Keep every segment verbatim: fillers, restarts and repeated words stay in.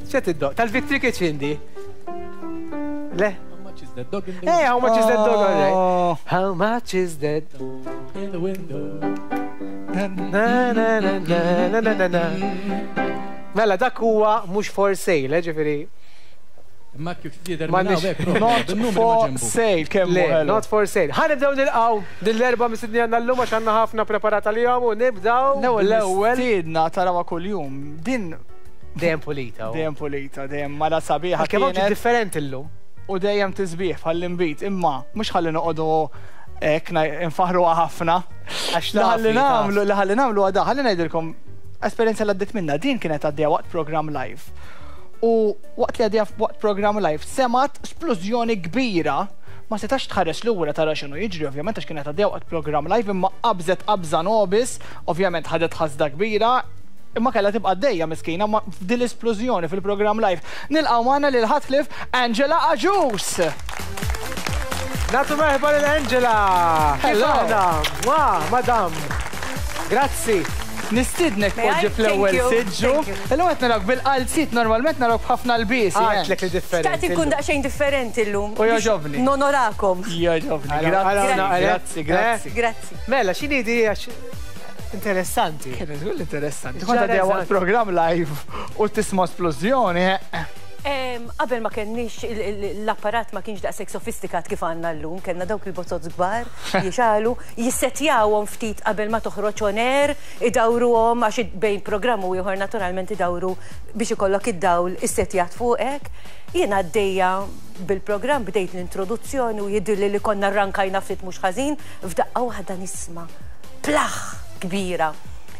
ċet id-dog? Tal-Victory Kitchen di? Le? How much is that dog in the Hey, how much is that dog, all right? Oh. How much is that? in the window? Na na na na na na na na. Mela, dak huwa mhux for sale, ġifieri. Makkju jidher Ma minn nix- hawnhekk, Not bin-numri ma for ġembu. sale, kemm Le, hu not for sale. Ħanibdew nilqaw dill-erba mistedni għandna llum għax għandna ħafna preparata li u nibdaw L-ewwel l-ewwel tidna tarawa kuljum. Din dejjem pulita. dejjem pulita, dejjem mara sabiħa Kemm hawn kienet differenti llum. u dejjem tisbih bħall-imbit. Imma mhux ħalli noqogħdu hekk infaħruha ħafna. Għax Li ħalli tafi, taf. nagħmlu li ħalli nagħmlu għadha, ħalli ngħidilkom esperjenza li għaddiet minna. Din kienet għaddejja waqt programm live. U waqt li għaddejja waqt programm live semat esplużjoni kbira. Ma setax tħares lura tara x'inhu jiġri, ovvjament għax kienet għaddejja waqt programm live, imma qabżet qabża nobis, ovvjament ħadet ħasda kbira. Imma kellha tibqa' għaddejja miskina ma f'din l-esplużjoni fil-programm live. Nilqgħu magħna lil ħatflif Angela Aġus. Natu meħba l-Angela! Hello. Wa, madam! Grazzi! Nistidnek May I? poġġi fl-ewwel Thank you. siġġu. Thank you. Illum qed narak bil-qalzit normalment narak b'ħafna l-bies. Għatlek li Xtaqt differenti. ikun daqsxejn differenti llum. U joġobni. biex Nonorakom. Joġobni, Għala- grazzi, għala- grazzi, grazzi. Grazzi. Mela, xini di għax interessanti. Kienet għull interessanti. Ġara Kont għadja eżatt. għal program live u tisma esplużjoni. Em, Qabel ma kenniex il- il- l-apparat ma kienx daqshekk sofistikat kif għandna llum, kellna dawk il-bozzot kbar jixalu, jissetjawhom ftit qabel ma toħroġ oner, idawruhom għax id- bejn programm u ieħor naturalment idawru biex ikollok id-dawl issetjat fuqek. Jiena għaddejja bil-programm bdejt l-introduzzjoni u jidilli li konna rrankajna ftit mhux ħażin, f'daqqa waħda nisma' plaħ kbira.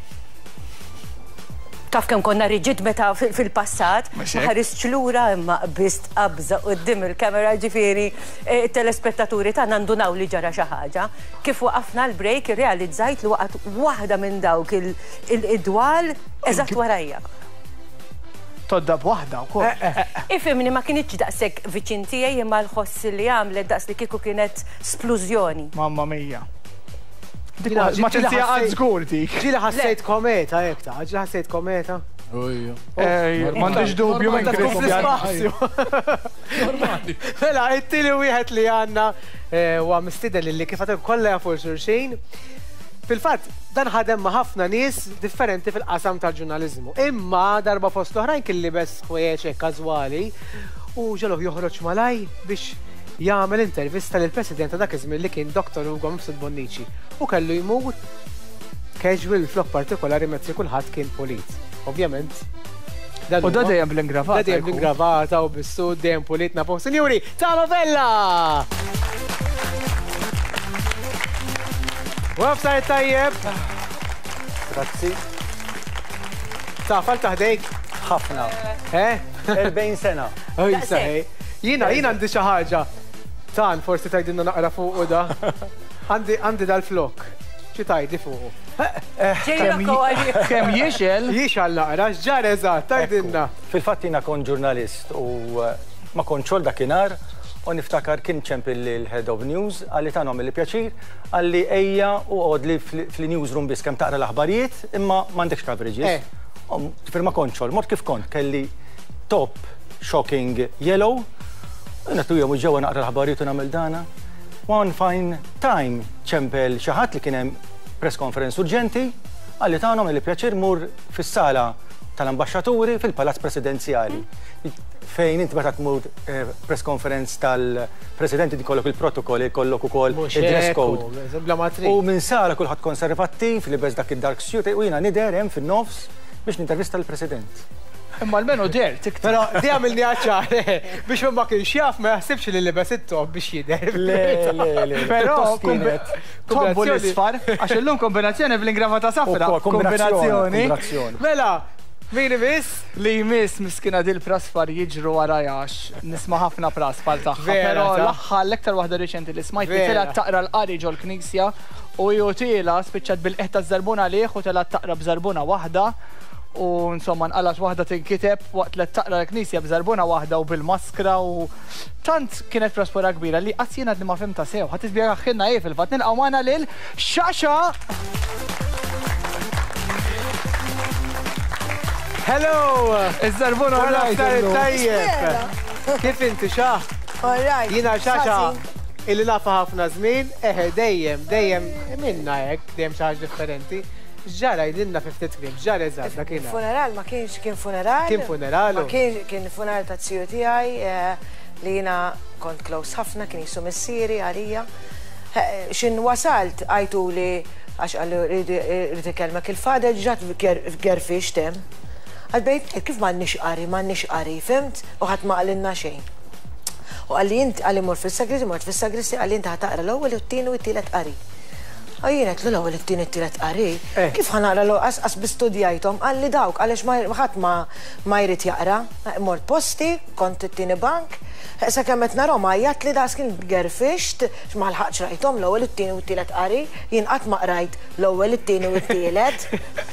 Taf kemm konna riġid meta fil- fil-passat, ma Mhux hekk. ħarist lura imma qbist qabża quddiem il-kamera ġifieri eh, telespettaturi tagħna ndunaw li ġara xi ħaġa. Kif waqafna l-break irrealizzajt li waqgħet waħda minn dawk il- il- id-dwal eżatt warajja. Todda b'waħda wkoll. Ifimni ma kienitx daqshekk viċin tiegħi imma l-ħoss li għamlet daqs li kieku kienet splużjoni. Mamma mija. Jina, Ma ġili tinsija ħassejt- għad żgur dik. Ġili ħassejt kometa, jek ta' ġili ħassejt kometa. Ujju. Ej, M'għandix dubju minn Ta' tkun Kristjan. fl-ispazju. Normali. Mela, it-tili wieħed li għanna u għamistiden li kif għatek kolla jafu xurxin. Fil-fat, dan ħadem ma' ħafna nies differenti fil-qasam tal-ġurnalizmu. Imma darba fost oħrajn kelli bes ħwejjeċ kazwali u ġelu joħroġ malaj biex jagħmel intervista lil president ta' dak iż-żmien li kien Doktor Ugo Mifsud Bonnici u kellu jmut casual flok partikolari mezzi kulħadd kien polit. Ovvjament. dan U da huwa- dejjem bl-ingravata. Da dejjem jkun. bl-ingravata u bis-sud dejjem politna fuq. Sinjuri, ta' novella! Website tajjeb. Grazzi. Ta' fal taħdejk. ħafna. Eh? erbgħin sena. Oj, Daqsek. saħi. Jina, jina għandi xi ħaġa. Tan, forsi tajdinna naqra fuq u da. Għandi għandi dal-flok. Xi tajdi fuq? Ġejlok għalli. Kemm jiexel. Jiex għall-naqra, x'ġar eżatt, tajdinna. Fil-fatt jiena kon ġurnalist u uh, ma konċol dakinhar u niftakar kien ċemp il-Head of News għalli tagħhom il pjaċir għalli ejja u għodli fil-newsroom bis kemm taqra l-aħbarijiet imma m'għandekx coverages. Tifir ma konċol, mod kif kont kelli top shocking yellow. Natu jom ġewa naqra l-aħbarijiet u nagħmel dana. One fine time ċempel xi ħadd li kien hemm press conference urġenti għalli tagħhom il pjaċir mur fis-sala tal-ambasċaturi fil-Palazz Presidenzjali. Fejn inti meta tmur press conference tal-Presidenti dikollok il-protokoll, jkollok ukoll il-dress code. U minn sala kulħadd konservattiv li beż dak id-dark suit u jiena nider hemm fin-nofs biex nintervista l-President. Imma l-menu der, tik Pero di għamilni għacċar, biex ma kien xjaf ma jaħsibx li libes it-top biex jider. Le, le, le. Però kienet. tobbu l-isfar, għax illum kombinazzjoni bl-ingravata safra. Kombinazzjoni. Mela, min imiss? Li jmiss miskina dil prasfar jiġru warajax, nisma ħafna prasfar taħħa. Vera, Pero ta' l-aħħa l-ektar wahda reċenti li smajt li Vera. tela taqra l-qari ġol knisja u jutila spiċċat bil-qetta zarbuna liħ u tela taqra b'zarbuna wahda. U insomma nqalat waħda tinkiteb waqt li taqra l-knisja b'żarbuna waħda u bil-maskra u tant kienet prospera kbira li qatt jiena li ma fimta sew. Ħadd isbjega ħinna ej fil-fatt nilqgħu magħna lil Xaxa. Hello! Iż-żarbun Wara all ftar right. tajjeb. Kif inti xa? All right. Jina xaxa illi nafa ħafna żmien, eħe dejjem, dejjem minna hekk, dejjem xi ħaġa differenti. Ġara jidinna fi ftit kliem, ġara eżatt dak kien. Funeral ma kienx kien funeral. Kien funeral. Ma kien kien funeral ta' tziju tiegħi li jiena kont close ħafna kien jisu missieri għalija. Xin wasalt għajtu li għax għallu rrid ikellmek il-fader ġat gerfix tem. Għadbejt kif m'għandniex qari, m'għandniex qari, fimt? U ħadd ma qalinna xejn. U għalli jint għalli mor fil-sagristi, mort fil-sagristi għalli jint ħataqra l-ewwel u t-tieni u t-tielet qari. Għajjenet l-ewwel u t-tieni u t-tielet qari. Kif ħanaqra l qas bistudjajtom għalli dawk għaliex ħadd ma jrid jaqra. Mort posti, kont it-tieni bank. Sa kemmet narom għajjat li das kien gerfixt, ma l-ħaqx rajtom l-ewwel u t-tieni u t-tielet qari. Jien qatt ma qrajt l-ewwel, it-tieni u t-tielet.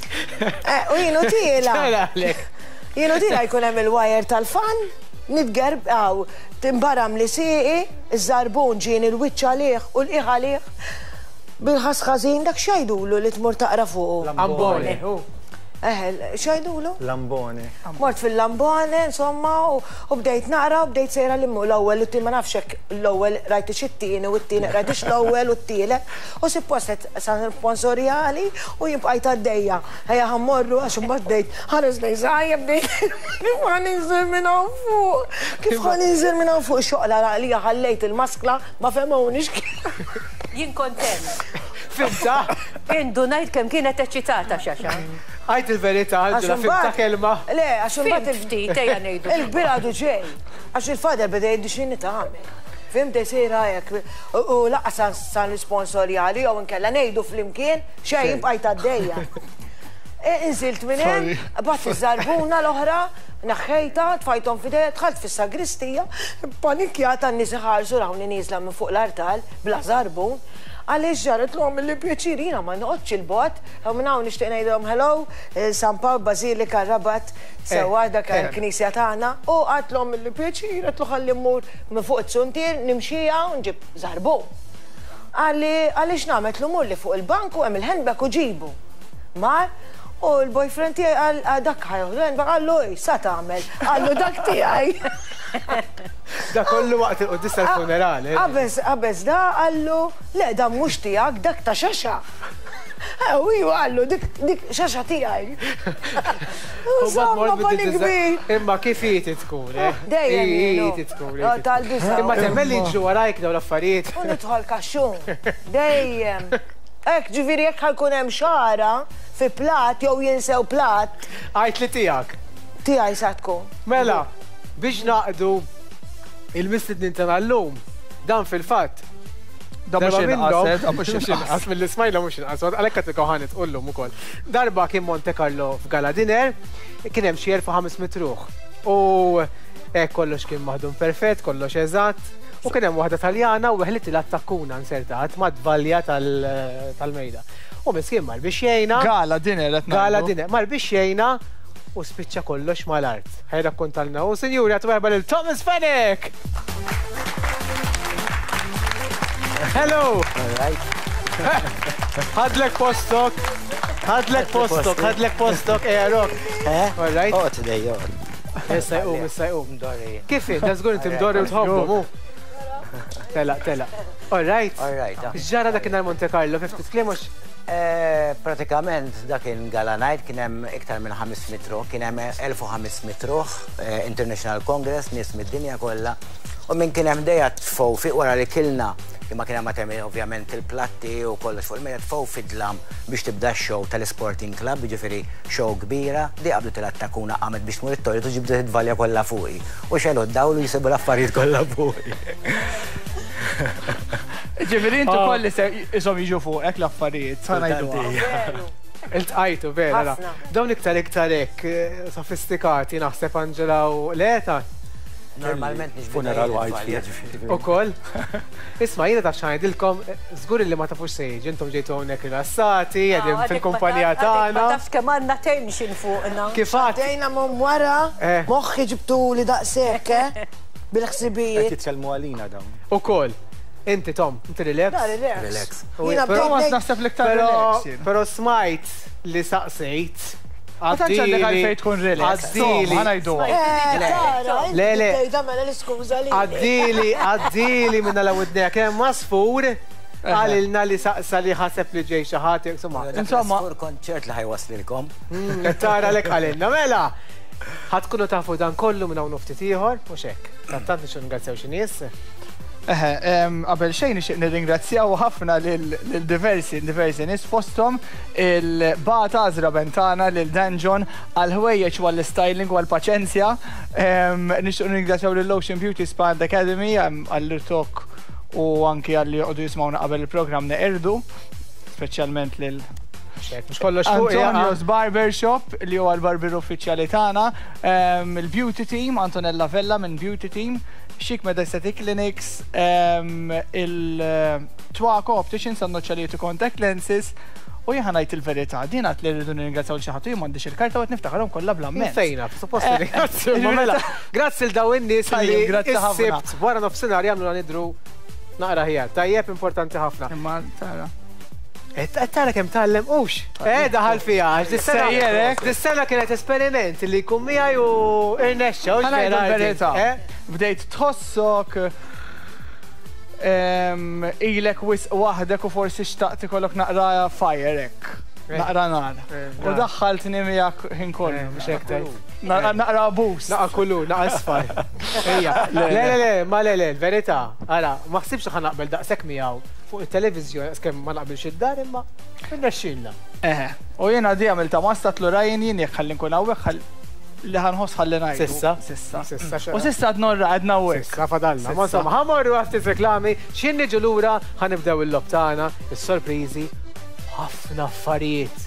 U jien u tiela. Jien u tiela jkun hemm il-wajer tal-fan. Nidgerb għaw, timbaram li siqi, iż-żarbun ġien il-wicċ għalih u l-iħ għalih. Bil-ħasħazin dak xajdulu li tmur taqra fuq. Amboni. Eħel, xajdulu? Lamboni. Mort fil-Lamboni, insomma, u bdejt naqra, u bdejt sejra l-immu l-ewwel u t-tieni ma nafxek l-ewwel rajtix it-tieni u t-tieni rajtix l-ewwel u t-tielet. U suppostet san sponsorjali u jimbqajt għaddejja. Ejja ħammorru għax imbagħad bdejt ħares lejn żgħajja bdejt kif ħan inżel minn hawn fuq. Kif ħan inżel minn hawn fuq xoqla li ħallejt il-maskla ma femgħunix kien. Jien kontent. Fimta? Indu ngħid kemm kienet eċċitata xaxa. Għajt il-verità, ġila fimta kelma. Le, għax imbagħad Ftit, ejja ngħidu. il-biradu ġej. Għax il-fader beda jiddi x'inhi tagħmel. Fim dej sejra hekk. U laqqa san l-sponsorjali jew inkella ngħidu flimkien xejn jibqajt għaddejja. Inżilt minn hemm, bagħad iż-żarbuna l-oħra, naħħejta, tfajthom f'idejja, dħalt fis-sagristija, panikjata n-nies iħarsu rawni nieżla minn fuq l-artal bla żarbun. Għaliex ġaret l-għom li pjaċirina ma noqgħodx il-bot, u minn hawn nixtieq ngħidhom hello, San Pawl Bażilika Rabat, sewwa dak il-Knisja tagħna, u għatlhom li pjaċir, għatlu ħalli mmur minn fuq it-suntier, nimxija u nġib żarbun. Għaliex nagħmet l-umur li fuq il-bank u hemm il-handbag u ġibu. Mar, u l-boyfriend tiegħi għal dak ħajħu l-handbag għallu sa tagħmel, għallu dak tiegħi. Da kollu waqt il-qoddis tal-funerali. Għabez da għallu, le da mux tijak, dak ta' xaxa. U ju għallu, dik xaxa tijaj. Insomma, pali kbir. Imma kif jiti tkun, eh? Dejjem. Jiti tkun. Tal-bisa. Imma temmelli ġu għarajk daw l-affarijiet. U nidħol kaxxun. Dejjem. Ek, ġiviri jek ħalkun hemm xara fi plat, jew jinsew plat. Għajt li tijak. Tijaj sa tkun. Mela, biex naqdu il-mistednin tana l-lum, dan fil-fat. Da mux inqaset, mux inqas mill-ismajla mux inqas, għalekka t-kawħanet ullum u koll. Darba kien Monte Carlo f'Gala Diner, kien hemm xi elf u ħamsmit ruħ. U hekk kollox kien maħdum perfett, kollox eżatt. U kien hemm waħda Taljana u weħlit il-attakkuna nsertat mad-dvalja tal-mejda. U miskin mal biex jgħina. Gala Diner, Gala Diner, mal biex jgħina u spiċċa kollox mal-art. Ħajra kontalna u senjuri għatweba lil-Thomas Fenech! Hello! Ħadlek postok, ħadlek postok, ħadlek postok, ejarok. All right? Oh, today, oh. Issa jqum, issa jqum. Mdorri. Kifin, da zgur inti mdorri u tħobbu, mu? Tela, tela. All right? All right. Ġara dakin Monte Carlo, fiftit klimux? Pratikament dakin Gala Night kien hemm iktar minn ħamsmit ruħ, kien hemm elf u ħamsmit ruħ, International Congress, nies mid-dinja kollha. U minn kien hemm dejja tfow fiq wara li kilna, imma kien hemm għatem ovvjament il-platti u kollox fuq il-mejda tfow fidlam biex tibda x-show tal-Sporting Club, jiġifieri show kbira, di qablu til-attakuna qamet biex tmur it-toilet u ġibdu id-dvalja kollha fuqi. U xelu d-dawlu jisibu l-affarijiet kollha fuqi. Ġifiri intu kolli jisom jiġu fuq, ek l-affarijiet, sanajdu. Il-tqajtu, vera. Dawn iktar iktar ek sofistikati naħseb Angela u Leta. Normalment nix funeral white. U koll. Isma, jina ta' xajdilkom, zgur li ma tafux sejġ, intom ġejtu għonek rilassati, għedim fil-kumpanija tagħna. Ma tafx kemm għandna tension fuqna. Kifat? Dejna mom wara, moħħi ġibtu li daqsek, bil-ħsibijiet. Titkellmu għalina dawn. U koll. Inti, Tom, inti relax? Relax. Jina Thomas bdejt naħseb l-iktar relax. Pero smajt li saqsejt Ma tantx għandek għalfejn tkun relax. Għaddili. Ma ngħiduha. Le, le. l-iskuża li. Għaddili, għaddili minna la widnija kemm masfur għalilna li saqsa li ħaseb li ġej xi ħadd, insomma. Insomma, fur konċert li ħajwaslilkom. Tara lek għalilna, mela. Ħadkunu tafu dan kollu minn hawn ftit ieħor, mhux hekk. Tant nixu ngrazzjaw xi nies. Eħe, qabel xejn nixtieq nirringrazzjaw ħafna lil diversi diversi nies fosthom il-Bata Azra Bentana lil Danjon għal ħwejjeġ u għall-styling u għall-paċenzja. Nixtieq nirringrazzjaw lil Ocean Beauty Spa and Academy għall-irtok u anki għalli joqgħdu jismawna qabel il-programm neqerdu, speċjalment lil Mux kollox fuq Antonio's Barber Shop li huwa l-barber uffiċjali tagħna, il-Beauty Team, Antonella Vella minn Beauty Team, Chic Med Aesthetic Clinics, il-Twaco Opticians and Noċċalitu Contact Lenses, u jien ngħid il-verità, din għad li rridu nirringrazzjaw xi ħadd u jien m'għandix il-karta u qed niftakarhom kollha bl-amment. Fejna, suppost ringrazzju. Mela, grazzi l daw in-nies li issibt wara nofsinhar jagħmlu nidru naqra ħjar. Tajjeb importanti ħafna. Imma tara. Tara kem tallem ux. Eh, daħal fija. Dis-sena kienet esperiment li jkun miegħi u irnexxa. Ħanajdu l-verità. Bdejt tħossok ilek wisq waħdek u forsi xtaqt ikollok naqra fajrek. Naqra nar. U daħħalt nimijak ħin kollu. Biex hekk tgħid. Naqra boost. Naqa kullu, naqa asfar. Ejja. Le, le, le, ma le, le, verità. Ara, ma ħsibx ħan naqbel daqshekk miegħu fuq it-televiżjoni skemm ma naqbilx id-dar imma irnexxielna. Eħe. U jiena di għamilta masta tlu rajn jien jekk ħalli nkun hawnhekk li ħanħoss ħalli ngħidu. Sissa. Sissa. U sissa tnorra qegħdna hawnhekk. Sissa fadalna. Ma insomma, ħamorru ftit reklami, x'in niġu lura ħanibdew il-lob tagħna, is-sorpriżi, ħafna affarijiet.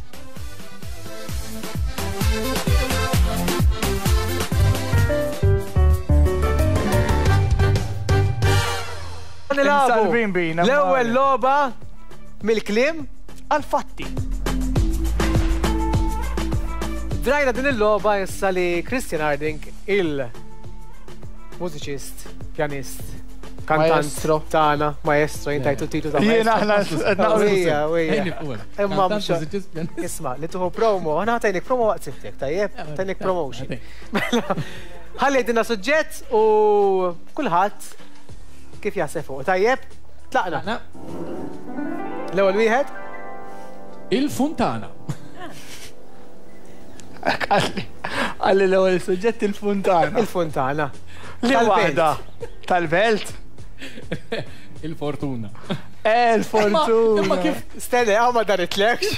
L-ewwel logħba mill-kliem għal-fatti. Drajna din il-logħba issa li Christian Harding, il-mużiċist, pjanist, kantant tagħna, maestro, jintajtu titu ta' Jiena aħna Wija, wija. Imma isma' li tuħu promo, għana tajnik promo waqt siftek, tajjeb, tajnik promotion. Ħalli dinna suġġett u kulħadd kif jaħseb fuq. Tajjeb, tlaqna. L-ewwel wieħed? Il-Funtana. Għalli l-ewwel suġġett il-Funtana. Il-Funtana. Li waħda tal-belt. Il-Fortuna. Eh, il-Fortuna. Imma kif stenne, għaw ma daritlekx.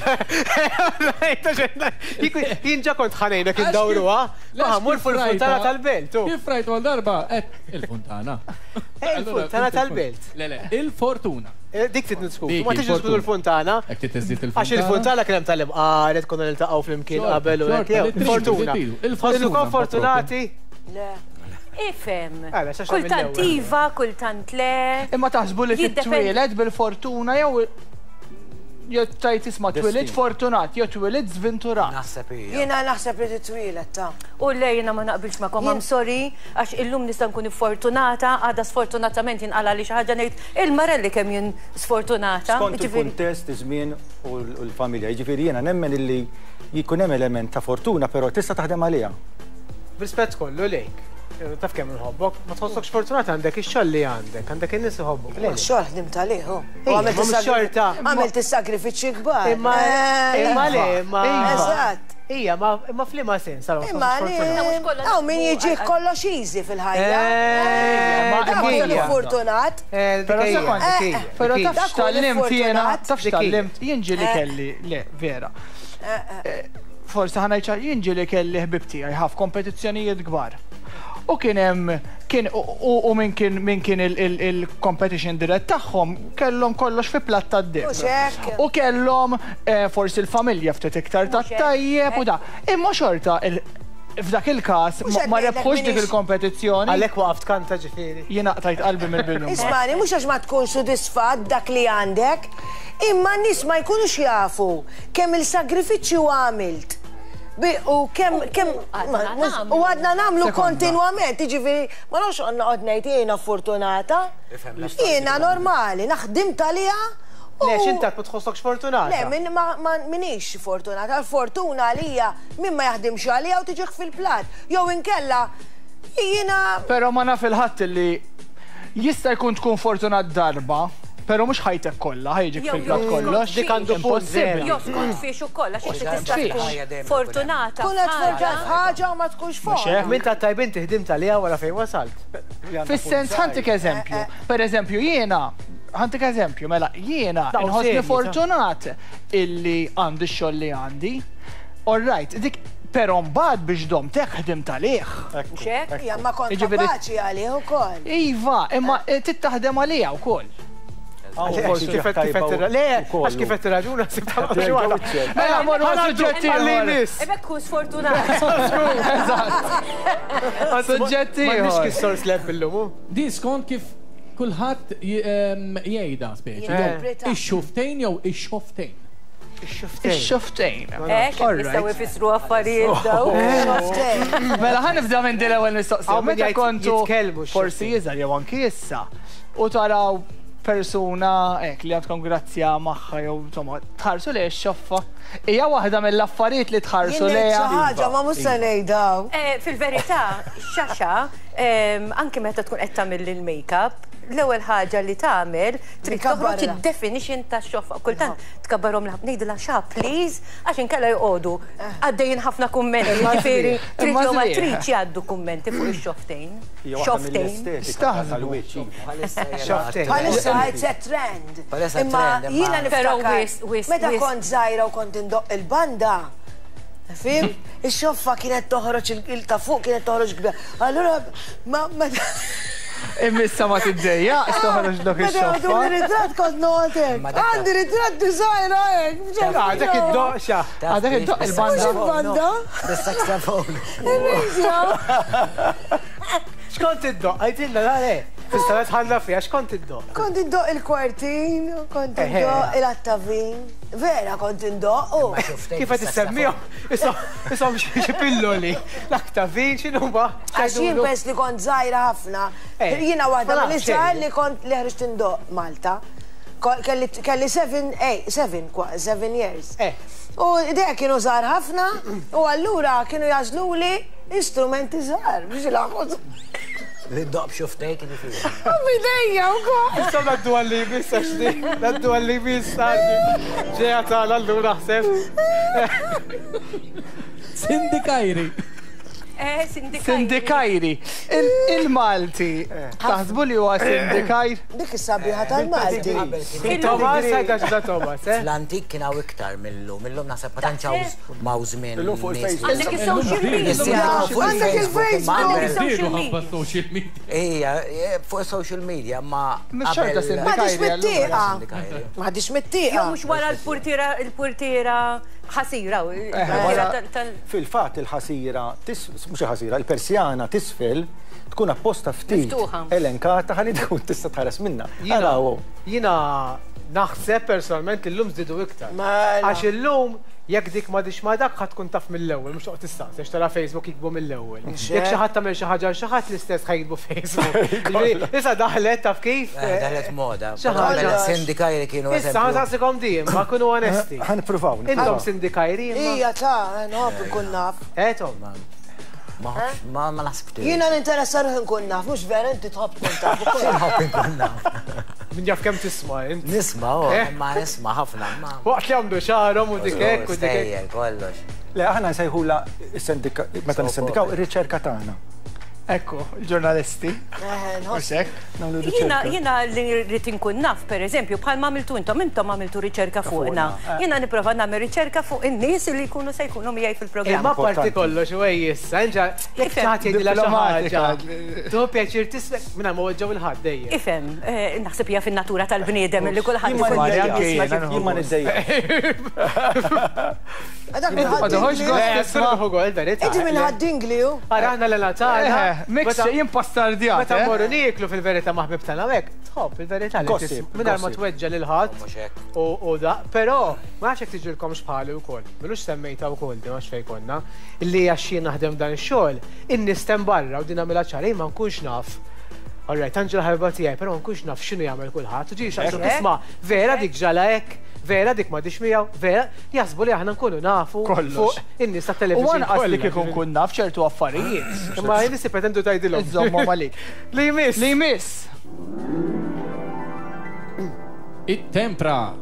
Jinġa kont ħanejnek id-dawruha. Mur fuq-il-Funtana tal-belt. Kif rajtu għal-darba? Il-Funtana. Il-Funtana tal-belt. Le, le, il-Fortuna. Dik tit nitsku. Ma tiġi tkun il-Funtana. Ek titizdit il-Funtana. Għax il-Funtana kienem tal-im qaret, konna niltaqgħu fl-imkien qabel u hekk. Fortuna. Il-Fortuna. Fortunati. Le. Ifem. Għala, xaxa mill-ewwel. Kultant iva, kultant le. Imma taħsbu li titwieled bil-fortuna jew jew tajt isma' twieled fortunat, jew twieled żventurat. Naħseb hija. Jiena naħseb li titwieled ta'. U le jiena ma naqbilx magħkom, I'm sorry, għax illum nista' nkun fortunata, għadha sfortunatament jinqala li xi ħaġa ngħid il-marelli kemm jien sfortunata. Skont il-kuntest, iż-żmien u l-familja. Jiġifieri jiena nemmen illi jkun hemm element ta' fortuna, però tista' taħdem għaliha. B'rispett kollu lejk. Taf kemm nħobbok, ma tħossokx fortunat għandek ix-xogħol li għandek, għandek in-nies iħobbok. Xogħol ħdimt għalih, hu. Għamilt is-sagrifiċċji kbar. Imma imma le, imma eżatt. Ija, ma flima sens, Imma li hawn min jiġi kollox easy fil-ħajja. Ma hija fortunat. Però sekond, però taf x'tallimt jiena, taf x'tallimt jien ġieli kelli, le, vera. Forsi ħanajċa jien ġieli kelli ħbib tiegħi ħaf kompetizzjonijiet kbar. U kien hemm kien u min kien min kien il-competition dirett tagħhom kellhom kollox fi platt tad-dib. U kellhom forsi l-familja ftit iktar tat-tajjeb u da. Imma xorta f'dak il-każ ma rebħux dik il-kompetizzjoni. Għalhekk waqft kanta ġifieri. Jien naqtajt qalbi mill-bidu. Ismani, mhux għax ma tkun sodisfatt dak li għandek, imma n-nies ma jkunux jafu kemm il-sagrifiċċju għamilt. U kem, kem, u għadna namlu kontinuament, ġifiri, ma nafx għanna għodnejt jena fortunata, jena normali, naħdim talija Le, xintat ma tħossokx fortunata. Le, min ma minix fortunata. L-fortuna għalija min ma jaħdimx għalija u tiġiħ fil-plat. Jew inkella jiena. Pero ma naf il-ħadd li jista' jkun tkun fortunat darba, pero mhux ħajtek kollha, ħajġik fil-plat kollox. Dik għandu punt zero. Jo, skont fiex ukoll, għax inti tista' tkun fortunata. Kunet fortunat ħaġa u ma tkunx fuq. Min ta' tajbin tiħdim tal-ija wara fejn wasalt. Fis-sens ħantik eżempju. Per eżempju jiena, ħantik eżempju, mela jiena inħossni fortunat illi għandi x-xogħol li għandi. All right, dik però mbagħad biex dom teħdim tal-ih. Xek? Ja, ma kont kapaċi għalih ukoll. Iva, imma tittaħdem għalija wkoll. Kifet kifet le, għax kifet raġuna sibta xogħol. Mela morru suġġetti għall-imis. Ebek kun sfortunat. Suġġetti. Ma nix kis-sors leb illum. Di skont kif kulħadd jgħida speċi. Ix-xuftejn jew ix-xoftejn. Ix-xoftejn. Ek, jistaw ifissru affarijiet daw. Mela ħan nibda minn dil ewwel mistoqsija. Għaw min Meta jgħid kontu jitkellmu forsi jiżar jew anki issa u taraw persuna ek li għandkom grazzja magħha jew insomma tħarsu lejha x-xoffa. Hija waħda mill-affarijiet li tħarsu lejha. ħaġa ma mhux se ngħidhaw. Fil-verità, xaxa, anke meta tkun qed tagħmel il-makeup, l-ewwel ħaġa li tagħmel trid toħroġ id-definition tax-xoffa. Kultant tkabbarhom ngħidilha xa please għax inkella jqogħdu għaddejjin ħafna kummenti, jiġifieri trid jew ma tridx jgħaddu kummenti fuq ix-xoftejn. Xoftejn. Staħsbu. Bħalissa it's a trend. Imma jiena niftakar meta kont żgħira u kont indoq il-banda. Fim? Ix-xoffa kienet toħroġ il-ta' fuq kienet toħroġ kbira. Allura ma Immissa ma t-ġeja, stoħroġ dok il-xoffa. Meta għadu ritrat kont notek. Għandi ritrat dizajna għek. Għadek id-doqxa. Għadek id-doq il-banda. Il-banda? Bis-saxophone. Xkont id-doq? Għajtinna, għale. Tista' tħalla fija, xkont id-doq? Kont indoq il-kwartin, kont indoq il-attavin. Vera kont indoq. Kif qed issemmihom? Isom xi pilloli. L-attavin x'inhu ma? Għax jien pes li kont żgħira ħafna. Jiena waħda mill-isħal li kont li ħriġt indoq Malta. Kelli seven, seven, seven years. U dek kienu żgħar ħafna u allura kienu jażluli istrumenti żgħar biex il-għamod. Li-doq xuftej kien ifir. Bidejja u kol. Istom naddu għalli bis, għaxdi. Naddu għalli bis, għaddi. Ġeja tal għallu naħseb. Sindikajri. Eh, sindikajri. Sindikajri. Il-Malti. Taħsbu li huwa sindikajr? Dik is-sabiħa tal-Malti. Thomas, għedha ġda Thomas, eh? L-antik kien għaw iktar mill-lum. Mill-lum naħseb patanċaw mawżmin. Għandek il-social media. Għandek il-Facebook. Social media. Ija, fuq social media, ma. Mix-xorta sindikajri. Ma ħadix mittiqa. Jew mhux wara l-portiera ħasira. Fil-fatt il-ħasira, mhux ħasira, il-persjana tisfel tkun apposta ftit elenkata ħalli tkun tista' tħares minna. Jiena naħseb personalment illum żdiedu iktar. Għax illum jekk dik ma dix ma dak ħadd tkun taf mill-ewwel, mhux toqgħod tistaqsi tara Facebook jikbu mill-ewwel. Jekk xi ħadd tagħmel xi ħaġa xi ħadd l-istess ħajkbu Facebook. Issa daħlet taf kif? Daħlet moda. Xi ħaġa. Sindikajri kienu Issa ħansaqsikom diem, ma kunu onesti. Ħanippruvaw. Intom sindikajri. Ija ta' nħobb nkun naf. Etom. Ma ma naħsibtu. Jiena ninteressa ruħ nkun naf, mhux vera inti tħobb tkun taf. Nħobb nkun naf. Min jaf kemm tisma' int. Nisma' ma nisma' ħafna. Waqt li għamlu xarhom u dik hekk u dik hekk. Kollox. Le, aħna nsejħula meta nissindikaw ir-riċerka tagħna. Ekku, il-ġurnalisti. Jina li rrit inkun naf, per eżempju, bħal ma għamiltu intom, intom għamiltu riċerka fuqna. Jina niprofa nagħmel riċerka fuq in-nies li jkunu se jkunu miegħi fil-programm. Ma parti kollox u issa, inġa, jekk ċaħti jgħidilha xi ħaġa. Tu pjaċir tismek minn ma weġġew il-ħadd dejjem. Ifhem, naħseb hija fin-natura tal-bniedem li kulħadd jien ma niddejjaq. Inti minn ħaddingli ju. Araħna l-natana. Mix jimpastardjat. Meta morru niklu fil-verità maħbib tagħna hekk, tħobb il-verità li mingħajr ma tweġġa' lil ħadd u da, però ma nafx hekk tiġilkomx bħali wkoll. Milux semmejta wkoll din għax fejn konna, illi għax jien naħdem dan ix-xogħol, in-nies barra u din nagħmilha ċara ma nkunx naf. Alright, Angela ħarba tiegħi, però nkunx naf x'inhu jagħmel kulħadd. Ġi xaqsu tisma' vera dik ġala hekk, vera dik ma dix miegħu, vera jasbu li aħna nkunu nafu fuq in-nies U tat-televiżjoni. għanqas li kieku nkun naf ċertu affarijiet. Imma jnissi pretendu tgħidilhom. Iżommhom għalik. Li jmiss. Li jmiss. It-tempra.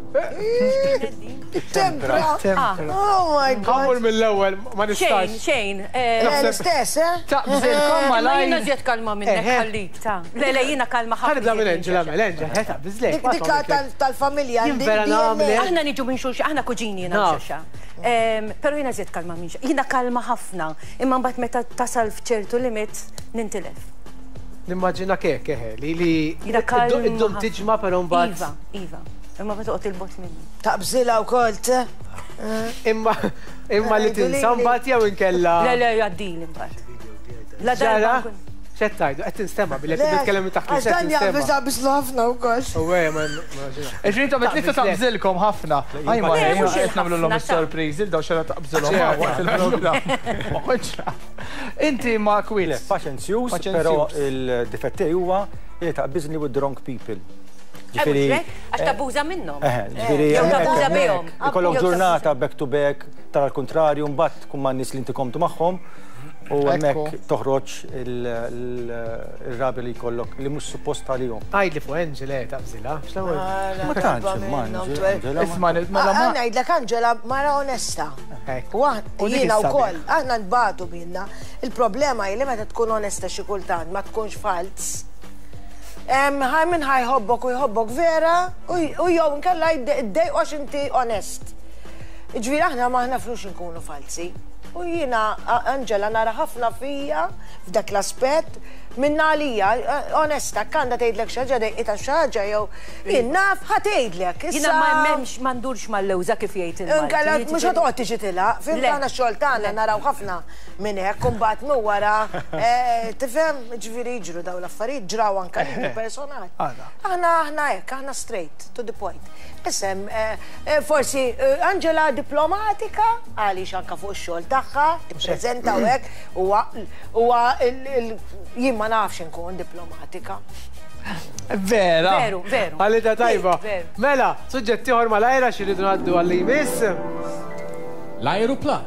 Tempra. Tempra. Oh my God. Għamur mill-ewwel, ma Xejn, nistax. xejn. L-istess, eh? Taqbżilkom ma Ma jina lajn. zjed kalma minnek Eħe. ħallik, ta' Lele jina kalma ħafna. Ħanibda minn Angela, minn Angela, ħeta, bizlek. Dik dikka tal-familja. Jien vera nagħmel. Aħna niġu minn xulxa, aħna kuġini jina Naf. xulxa. Pero jina zjed kalma minn xulxa. Jina kalma ħafna. Imma mbagħad meta tasal f'ċertu limit nintilef. Nimmaġina kek, eħe, li li Jina kalma id-dum ħafna. tiġma però mbagħad. Iva, Iva. Imma meta qod il-bot minni. Taqbżila wkoll, te? Imma imma li tinsa mbagħad jew inkella. Le, le, għaddili mbagħad. La Ġara, darba. xed tajdu, qed tinstema billi qed nitkellem minn taħt li Għax xed dan jaqbż tinstema. jaqbżlu ħafna wkoll. Uwe, ma immaġina. Iġri ta' bet taqbżilkom ħafna. Aj ma Le, mhux qed nagħmlu l-hom ħafna, ta' sorpriżi daw xera taqbżilhom waqt il-programm. Ma kontx naf. Inti ma kwil. Paċenzjuż, Paċenzjuż. però il-difetti huwa li taqbiżni with the wrong people. Għax tabuża minnhom. ġifieri Jew tabuża bihom. ikollok Jew ġurnata back to back, tara l-kontrarju, mbagħad tkun ma' nies li inti komtu magħhom. U hemmhekk toħroġ il-rabi li jkollok li mhux suppost għalihom. Għajd li fuq Angela taqbżilha. Ma tantx imma Angela. Isma' mela ma. Ngħidlek Angela mara onesta. Hekk. Waħd jiena wkoll, aħna nbagħtu minna. Il-problema hi li meta tkun onesta xi kultant ma tkunx fals. Ħaj minn ħaj jħobbok u jħobbok vera u jew nkella jdej għax inti onest. Ġviri aħna ma ħna flux nkunu falsi. U jiena Angela nara ħafna fija f'dak l-aspett minna għalija, onesta, kanda tgħidlek xi ħaġa dejqita xi ħaġa jew jien naf ħatgħidlek. Jina ma m'hemmx m'għandurx mal-lewża kif jgħid il-Malti. Nkella mhux ħadqgħod tiġi tilaq, fim tagħna x-xogħol tagħna naraw ħafna minn hekk imbagħad minn wara tifhem ġifieri jiġru dawn l-affarijiet ġraw anke li personali. Aħna aħna hekk, aħna straight to the point. Isem forsi Angela diplomatika għaliex anke fuq ix-xogħol tagħha, tippreżenta hekk huwa jien ma nafx inkun diplomatika. Vera. Veru, veru. Għalita tajba. Veru. Mela, suġġetti ħor mal-ajra xirridu għaddu għalli jmiss. L-aeroplan.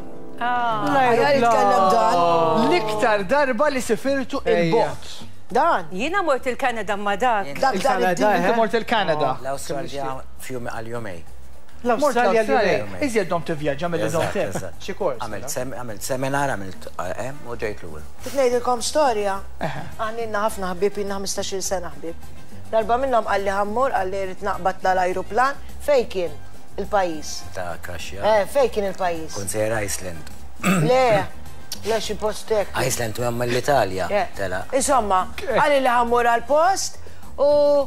Jitkellem dan. L-iktar darba li sifirtu il-bot. Dan. Jiena mort il-Kanada ma dak. Dak dan id-din. Inti mort il-Kanada. L-Awstralja fjumi għal-jumej. L-Australja L-Australja. Iżjed dom tivvjaġġa mill-dom tem. Xi kors. Għamilt seminar, għamilt em u ġejt l-ewwel. Tnejdilkom storja. Għandilna ħafna ħbieb inna ħmistax-il sena ħbieb. Darba minnhom qalli ħammur qalli rrid naqbad l-ajruplan fej kien il-pajjiż. Ta' Kaxja. Eh, fej kien il-pajjiż. Kont sejra Iceland. Le, le xi postek. Iceland u għamma l-Italja. Tela. Insomma, għalli li ħammur għal-post u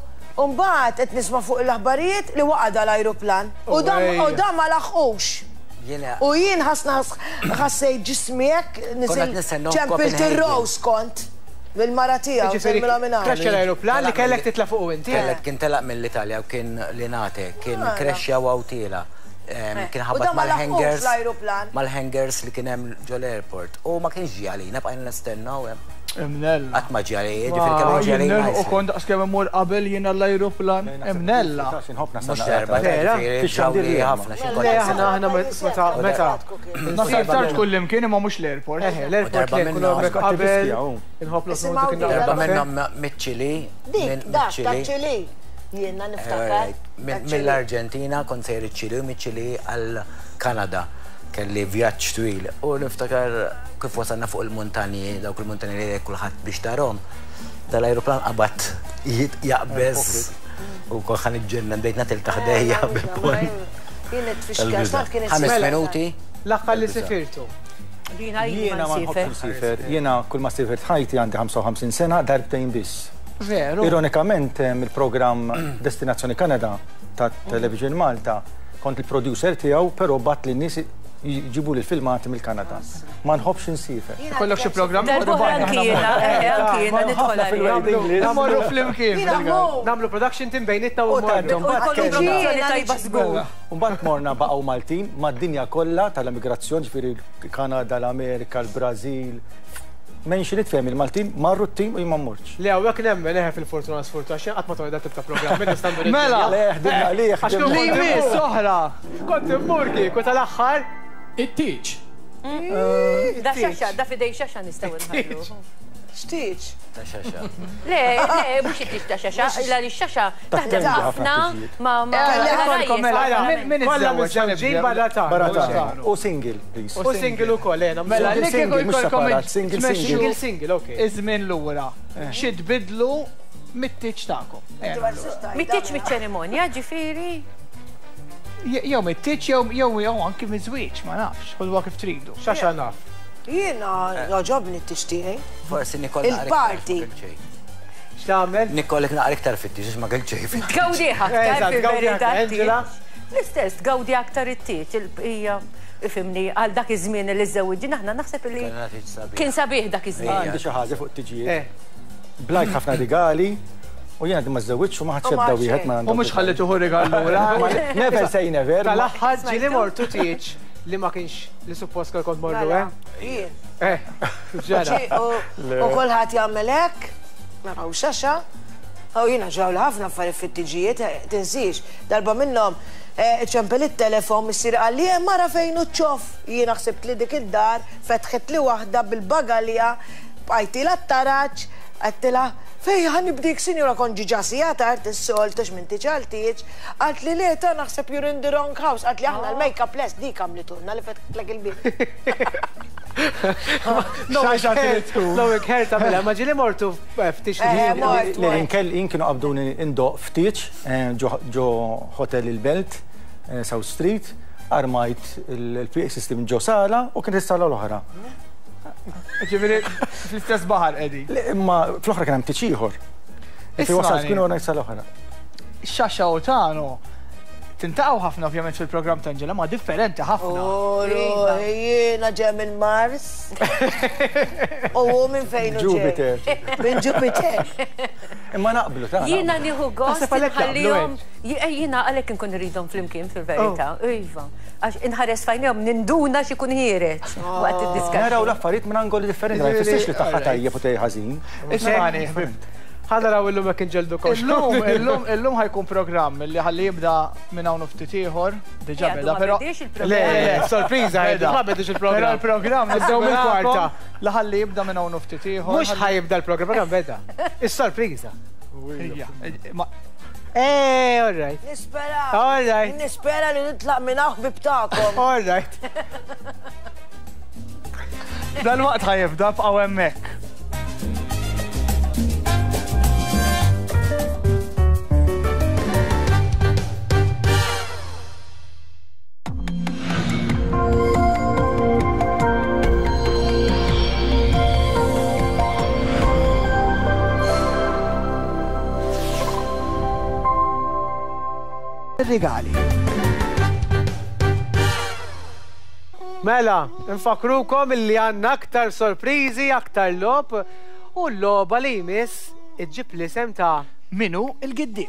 mbagħad qed nisma' fuq l-aħbarijiet li waqgħda l-ajruplan. U dan ma laħqux. U jien ħasna ħassej ġismiek nisil ċempil tir-rows kont bil-mara tiegħu semmilha minn hawn. Krexxa l-ajruplan li kellek titla' fuq inti. Kellek kien telaq mill-Italja u kien li nate, kien krexxa u għawtila. Kien ħabbat mal-hangers mal-hangers li kien hemm ġol airport. U ma kienx ġi għalina bqajna nistennew hemm. Imnella. Qatt ma ġi għalija, ġifieri kemm ġi għalina. U kont daqskemm imur qabel jiena l-ajruplan. Imnella. Mhux darba ġawli ħafna xi Le aħna aħna meta meta. Nasib tard kull imkien imma mhux l-airport. L-airport li kun hemmhekk qabel. Inħobb l darba minnhom miċċili. Dik, dak, ċili. Jiena niftakar. Mill-Arġentina kont sejri ċili u miċċili għal-Kanada. Kelli vjaġġ twil. U niftakar kif wasalna fuq il-montani, dawk il-montani li kulħadd biex tarhom. Dal-ajruplan qabad jaqbeż u kolħan iġġenna ndejt tiltaħ dejja bil-pont. Jien it-tfixkar, stat kien Ħames minuti. L-aħħar li sifirtu. Jiena ma nħobbx sifer. Jiena kull ma sifert ħajti għandi ħamsa u ħamsin sena darbtejn biss. Veru. Ironikament il-programm Destinazzjoni Kanada ta' Television Malta kont il-producer tiegħu, però bat li n-nies jġibu li filmati mill-Kanada. Ma nħobbx insifer. Kollok xi programm Namorru fl-imkien. Namlu production team bejnietna u Mbagħad morna baqgħu Maltin mad-dinja kollha tal-immigrazzjoni, ġifieri Kanada, l-Amerika, l-Brażil, mention it fem il-Maltin, marru t-tim u jimma mmurċ. Le, għu għek nemmen eħe fil-fortuna sfortu, għaxin għatma tojda tibta program, minn istandu Mela, Leħdimna liħ. li jmiss soħra. Kont immurki, kont għal-axħar. It-teach. Da xaxa, da fidej xaxa nistaw nħallu. Xtiċ. Ta' xaxa. Le, le, mux it-teach ta' xaxa, illa li xaxa taħdem ħafna ma ma Kolla mizzawġin barratan. Baratan. U single, please. U single u koll, ena. Mela, li kieku jkollkom single, Single, single, ok. Iżmin l-ura. Xid bidlu mit-tiċ ta'kom. Mit-teach mit-ċerimonja, ġifiri. Jew mit-tiċ, jew jew anki mizwiċ, ma nafx, kull kif tridu. Xaxa naf. Jiena, joġobni t-tixtieq. Forsi Nikol Il-party. X'tagħmel? Nikolek naqra iktar fit-tiġ ma għalġej. Tgawdi aktar Eżatt, gawdi fil-verità. aktar, Angela. L-istess, tgawdi aktar it-tiet, il-bqija, ifimni, għal dak iż-żmien li żewġin aħna naħseb li kien sabiħ dak iż-żmien. Għandi xi ħaġa fuq t-tiġijiet. Blajt ħafna rigali. U jena ma żewġ u ma ħadx ebda wieħed ma U mhux ħallitu hu rigal lura. Never say never. Tal-aħħar ġili mortu tieċ li ma kienx li suppost kol kont morru, eh? Jien. Eh, ġara. U kolħat jagħmel hekk, naraw xaxa. U jiena ġraw ħafna affarijiet fit-tiġijiet, tinsix, darba minnhom ċempel it-telefon missier qal li hemm mara fejn hu ċof. Jiena ħsibt li dik id-dar fetħet li waħda bil-bagalja bqajtilha t-taraġġ, għattilha fej ħanibdik sinjura kon ġiġasija tart is-sol tax minn tiċaltiċ, għalt li li ta' naħseb you're in the wrong house, għalt li aħna l-make-up less dik għamlitunna li fetħetlek il-bit. No, ikħerta mela, ma ġili mortu ftix li l-inkell inkienu qabduni indoq ftiċ ġo hotel il-Belt, South Street, armajt il-P A system ġo sala u kien is-sala l-oħra. Ġifieri fl-istess baħar qedi. Imma fl-oħra kien hemm tiċ ieħor. Fi wasalt kien ora sala l-oħra. Xaxa u tagħnu tintaqgħu ħafna ovvjament fil-programm ta' Angela ma differenti ħafna. Oh, jiena ġej minn Mars. U minn fejn ġej? Jupiter. Minn Jupiter. Imma naqblu ta' Jiena nieħu gost Naħseb għalhekk inħallihom. Jiena għalhekk inkun irridhom flimkien fil-verità. Iva. Għax inħares fajnihom ninduna x'ikun ħiereġ waqt id-diskatt. Naraw l-affarijiet minn angoli differenti, ma jfissirx li tagħha tajjeb u tej ħażin. Ismani, ħbibt. ħanaraw illum jekk inġeldu kol. Illum, illum, illum ħajkun programm li ħalli jibda minn hawn ftit ieħor, diġà beda, però Le, le, sorpriża ħedha, ma bedix però il-programm. l-programm Nibdew mill-kwarta. li ħalli jibda minn hawn ftit ieħor. Mhux ħajibda l-programm, program beda. Is-sorpriża. Ija, ma- Eh, all right. Nispera. All right. Nispera li nitlaq minn aħbib ta'kom. All right. dal-waqt ħajibda bqgħu hemmhekk. Regali. Mela, nfakrukom illi għanna aktar sorprizi, aktar lob, u l-loba li jmiss iġib l-isem ta' Minu il-giddib.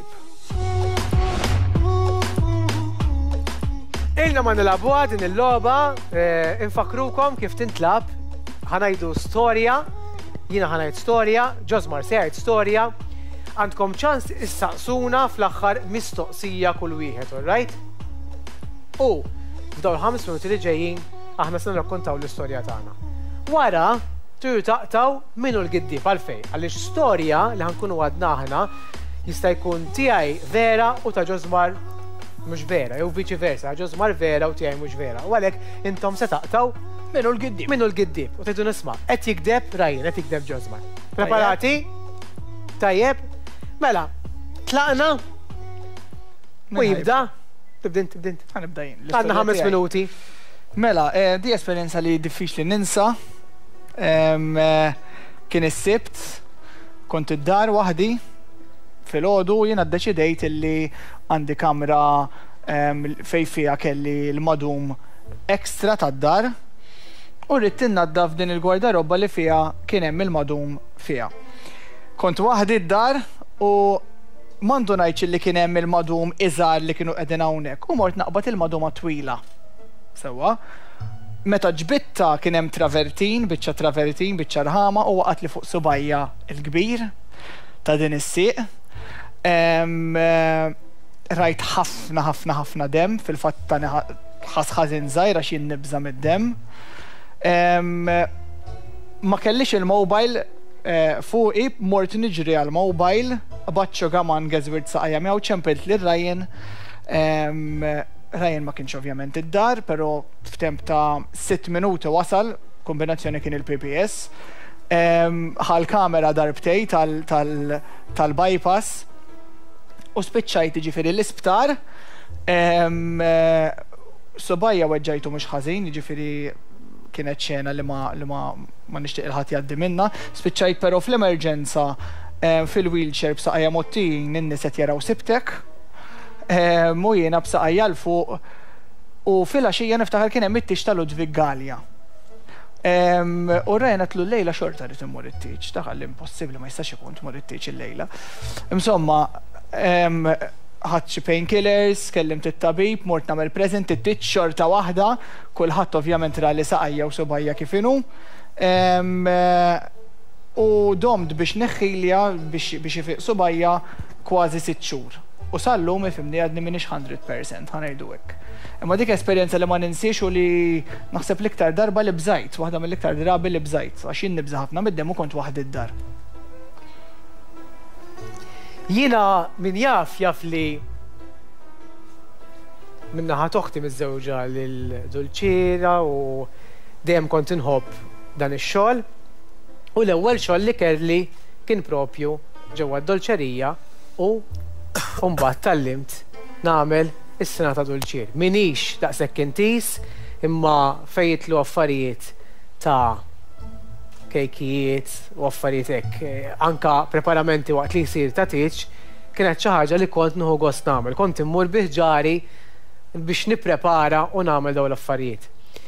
Ilna ma nilabuha din il-loba, infakrukom kif tintlab, ħanajdu storja, jina ħanajd storja, Ġosmar se jgħid storja, għandkom ċans issaqsuna fl-axħar mistoqsija kull wieħed, all right? U f'dawn ħames minuti li ġejjin aħna se nrakkontaw l-istorja tagħna. Wara tu taqtaw minnu l-giddib għalfej, għaliex storja li ħankunu għadna aħna jista' jkun tiegħi vera u ta' Ġosmar mhux vera, jew viċi versa, Ġosmar vera u tiegħi mhux vera. U għalhekk intom se taqtaw Minu l-giddib. minnu l-giddib u tgħidu nisma' qed jikdeb Rajin, qed jikdeb Ġosmar. Preparati? Tajjeb? Mela, tlaqna? U jibda? Tibdint, tibdint. Ħanibda jien. Għandna ħames minuti. Mela, eh, di esperienza li diffiċli ninsa. Em, eh, Kien is-sibt, kont id-dar waħdi fil-ħodu jiena ddeċidejt illi għandi kamra em, fej fija kelli l-madum ekstra tad-dar u rrid tinnaddaf din il-gwardarobba li fija kien hemm il-madum fija. Kont waħdi d-dar u mandu ngħidx li kien hemm il-madum iżgħar li kienu qegħdin hawnhekk u mort naqbad il-maduma twila. Sewwa. meta ġbitta kien hemm travertin, biċċa travertin, biċċa rħama u waqgħet li fuq subajja l-kbir ta' din is-sieq. Rajt ħafna ħafna ħafna dem, fil-fatt ta' ħasħażin żgħira xi nibża mid-dem. Ma kellix il-mobile fuqi, mort niġri għal-mobile, baċċu gaman għazwirt saqajja miegħu ċempelt li Ryan. Ryan ma kienx ovvjament id-dar, pero f'temp ta' sitt minuti wasal, kombinazzjoni kien il-P P S. Ħal-kamera darbtej tal-bypass u spiċċajt ġifiri l-isptar. Subajja weġġajtu mhux ħażin, ġifiri kienet ċena li ma ma nixtieq il-ħadd jgħaddi minna. Spiċċajt però fl-emerġenza fil-wheelchair b'saqajja mottin in-nies qed jaraw sibtek. Mu jiena b'saqajja l fuq u fil-għaxija niftaħar kien hemm it-tix ta' Ludwig Gallia. U rajna tlu l-lejla xorta rrid immur it-tiġ, daħal impossibbli ma jistax ikun tmur it-tiġ il-lejla. Insomma, ħadd xi painkillers, kellimt it-tabib, mort nagħmel preżent it-tiġ xorta waħda, kulħadd ovvjament ra li saqajja u subajja kif inhu. U domt biex neħħilja biex ifiq subajja kważi sitt xhur. U sal-lum ifimni għadni minix hundred percent, ħanajdu hekk. Imma dik esperjenza li ma ninsiex u li naħseb l-iktar darba li bżajt, waħda mill-iktar drabi li bżajt, għax jien nibża ħafna mid-dem u kont waħd id-dar. Jiena min jaf jaf li minna ħatoħti miż-żewġa lil-Dulċira u dejjem kont inħobb dan ix-xogħol u l-ewwel xogħol li kelli kien propju ġewwa d-dolċerija u mbagħad tallimt nagħmel is-sena ta' Dulċir. Minix daqshekk intis imma fejjitlu affarijiet ta' kejkijiet u affarijiet hekk. Anka preparamenti waqt li jsir ta' tiġ kienet xi ħaġa li kont nieħu gost nagħmel. Kont immur bih ġari biex nipprepara u nagħmel dawn l-affarijiet.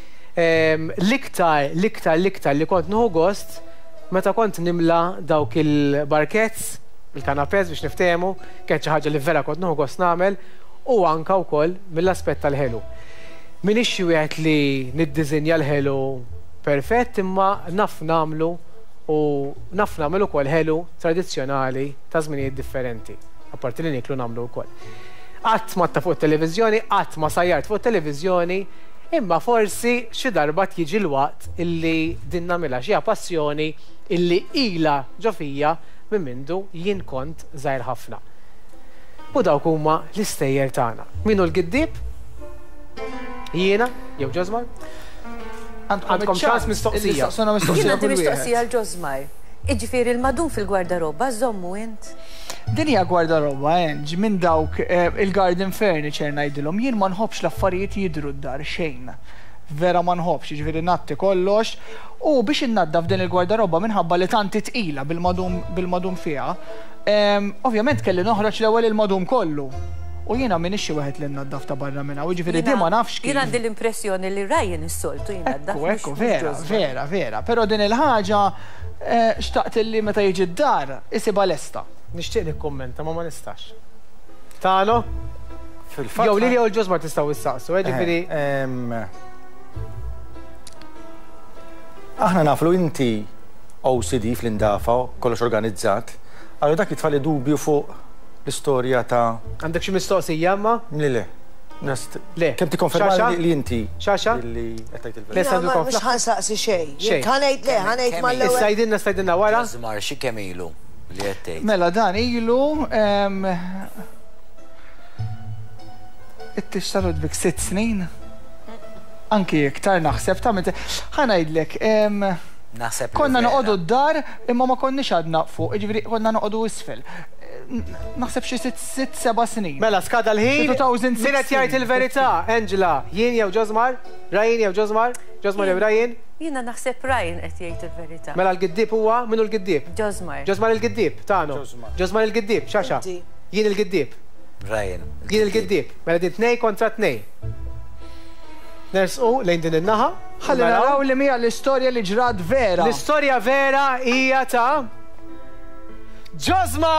L-iktar, l-iktar, l-iktar li kont nieħu gost meta kont nimla dawk il-barkets, il-kanapez biex niftehmu, kienet xi ħaġa li vera kont nieħu gost nagħmel u anka wkoll mill-aspett tal-ħelu. Minix xi wieħed li niddiżinja l-ħelu perfett imma naf nagħmlu u naf nagħmel ukoll ħelu tradizzjonali ta' żminijiet differenti. Apparti li niklu nagħmlu wkoll. Qatt ma ta' fuq televiżjoni, qatt ma sajjart fuq televiżjoni, imma forsi xi darba jiġi l-waqt illi din nagħmilha xi passjoni illi ilha ġo fija minn mindu jien kont żgħir ħafna. U dawk huma l-istejjer tagħna. Minu l-Giddib? Jiena jew Ġosmar? Għandkom ċans mistoqsija. Jiena għandi mistoqsija l-Ġosmar. Iġifieri l-madun fil-gwardarobba żommu int? Din hija gwardarobba enġ minn dawk il-garden furniture ngħidilhom jien ma nħobbx l-affarijiet jidhru d-dar xejn. Vera ma nħobbx, jiġifieri natti kollox u biex innaddaf din il-gwardarobba minħabba li tanti tqila bil-madum fiha. Ovvjament kelli noħroġ l-ewwel il-madum kollu. U jiena minix xi wieħed li nnaddaf ta' barra minha, u jiġifieri di ma nafx kien. Jien għandi l-impressjoni li Ryan is-soltu jinnaddaf. Ekku, vera, vera, vera. Però din il-ħaġa xtaqt li meta jiġi d-dar isibha lesta. Nixtieq nikkummenta ma ma nistax. Tagħlo? Fil-fatt. Jew Lili jew l-Ġosmar tistgħu issaqsu, jiġifieri. Aħna naflu inti O C D fl-indafa, kollox organizzat, għallu dak jitfalli dubju fuq l-istorja ta' għandek xi mistoqsija ma? Le, le. Le. Kemm tikkonferma li inti Xaxa? li qed tgħid il-verità. Le, mhux ħansaqsi xejn. Ħanejt le, ħanejt mal-ewwel. Istajdinna stajdinna wara? Ġosmar xi kemm ilu li qed tgħid. Mela dan ilu it-tixtarud bik sitt snin. Anki iktar naħseb ta' meta ħanajdlek Naħseb konna noqogħdu d-dar imma ma konniex għadna fuq, jiġifieri konna noqogħdu isfel. Naħseb xi sitt seba' snin. Mela skada l-ħin. Min qed jgħid il-verità, Angela, jien jew Ġosmar? Ryan jew Ġosmar? Ġosmar jew Ryan? Jiena naħseb Ryan qed jgħid il-verità. Mela l-Giddib huwa minnu l-Giddib? Ġosmar. Ġosmar il-Giddib, tagħnu. Ġosmar il-Giddib, xaxa. Jien il-Giddib. Ryan. Jien il-Giddib. Mela din tnej kontra tnej. Nersqu lejn din in-naħa. Ħalli naraw li mija l-istorja li ġrad vera. L-istorja vera hija ta' Ġozma!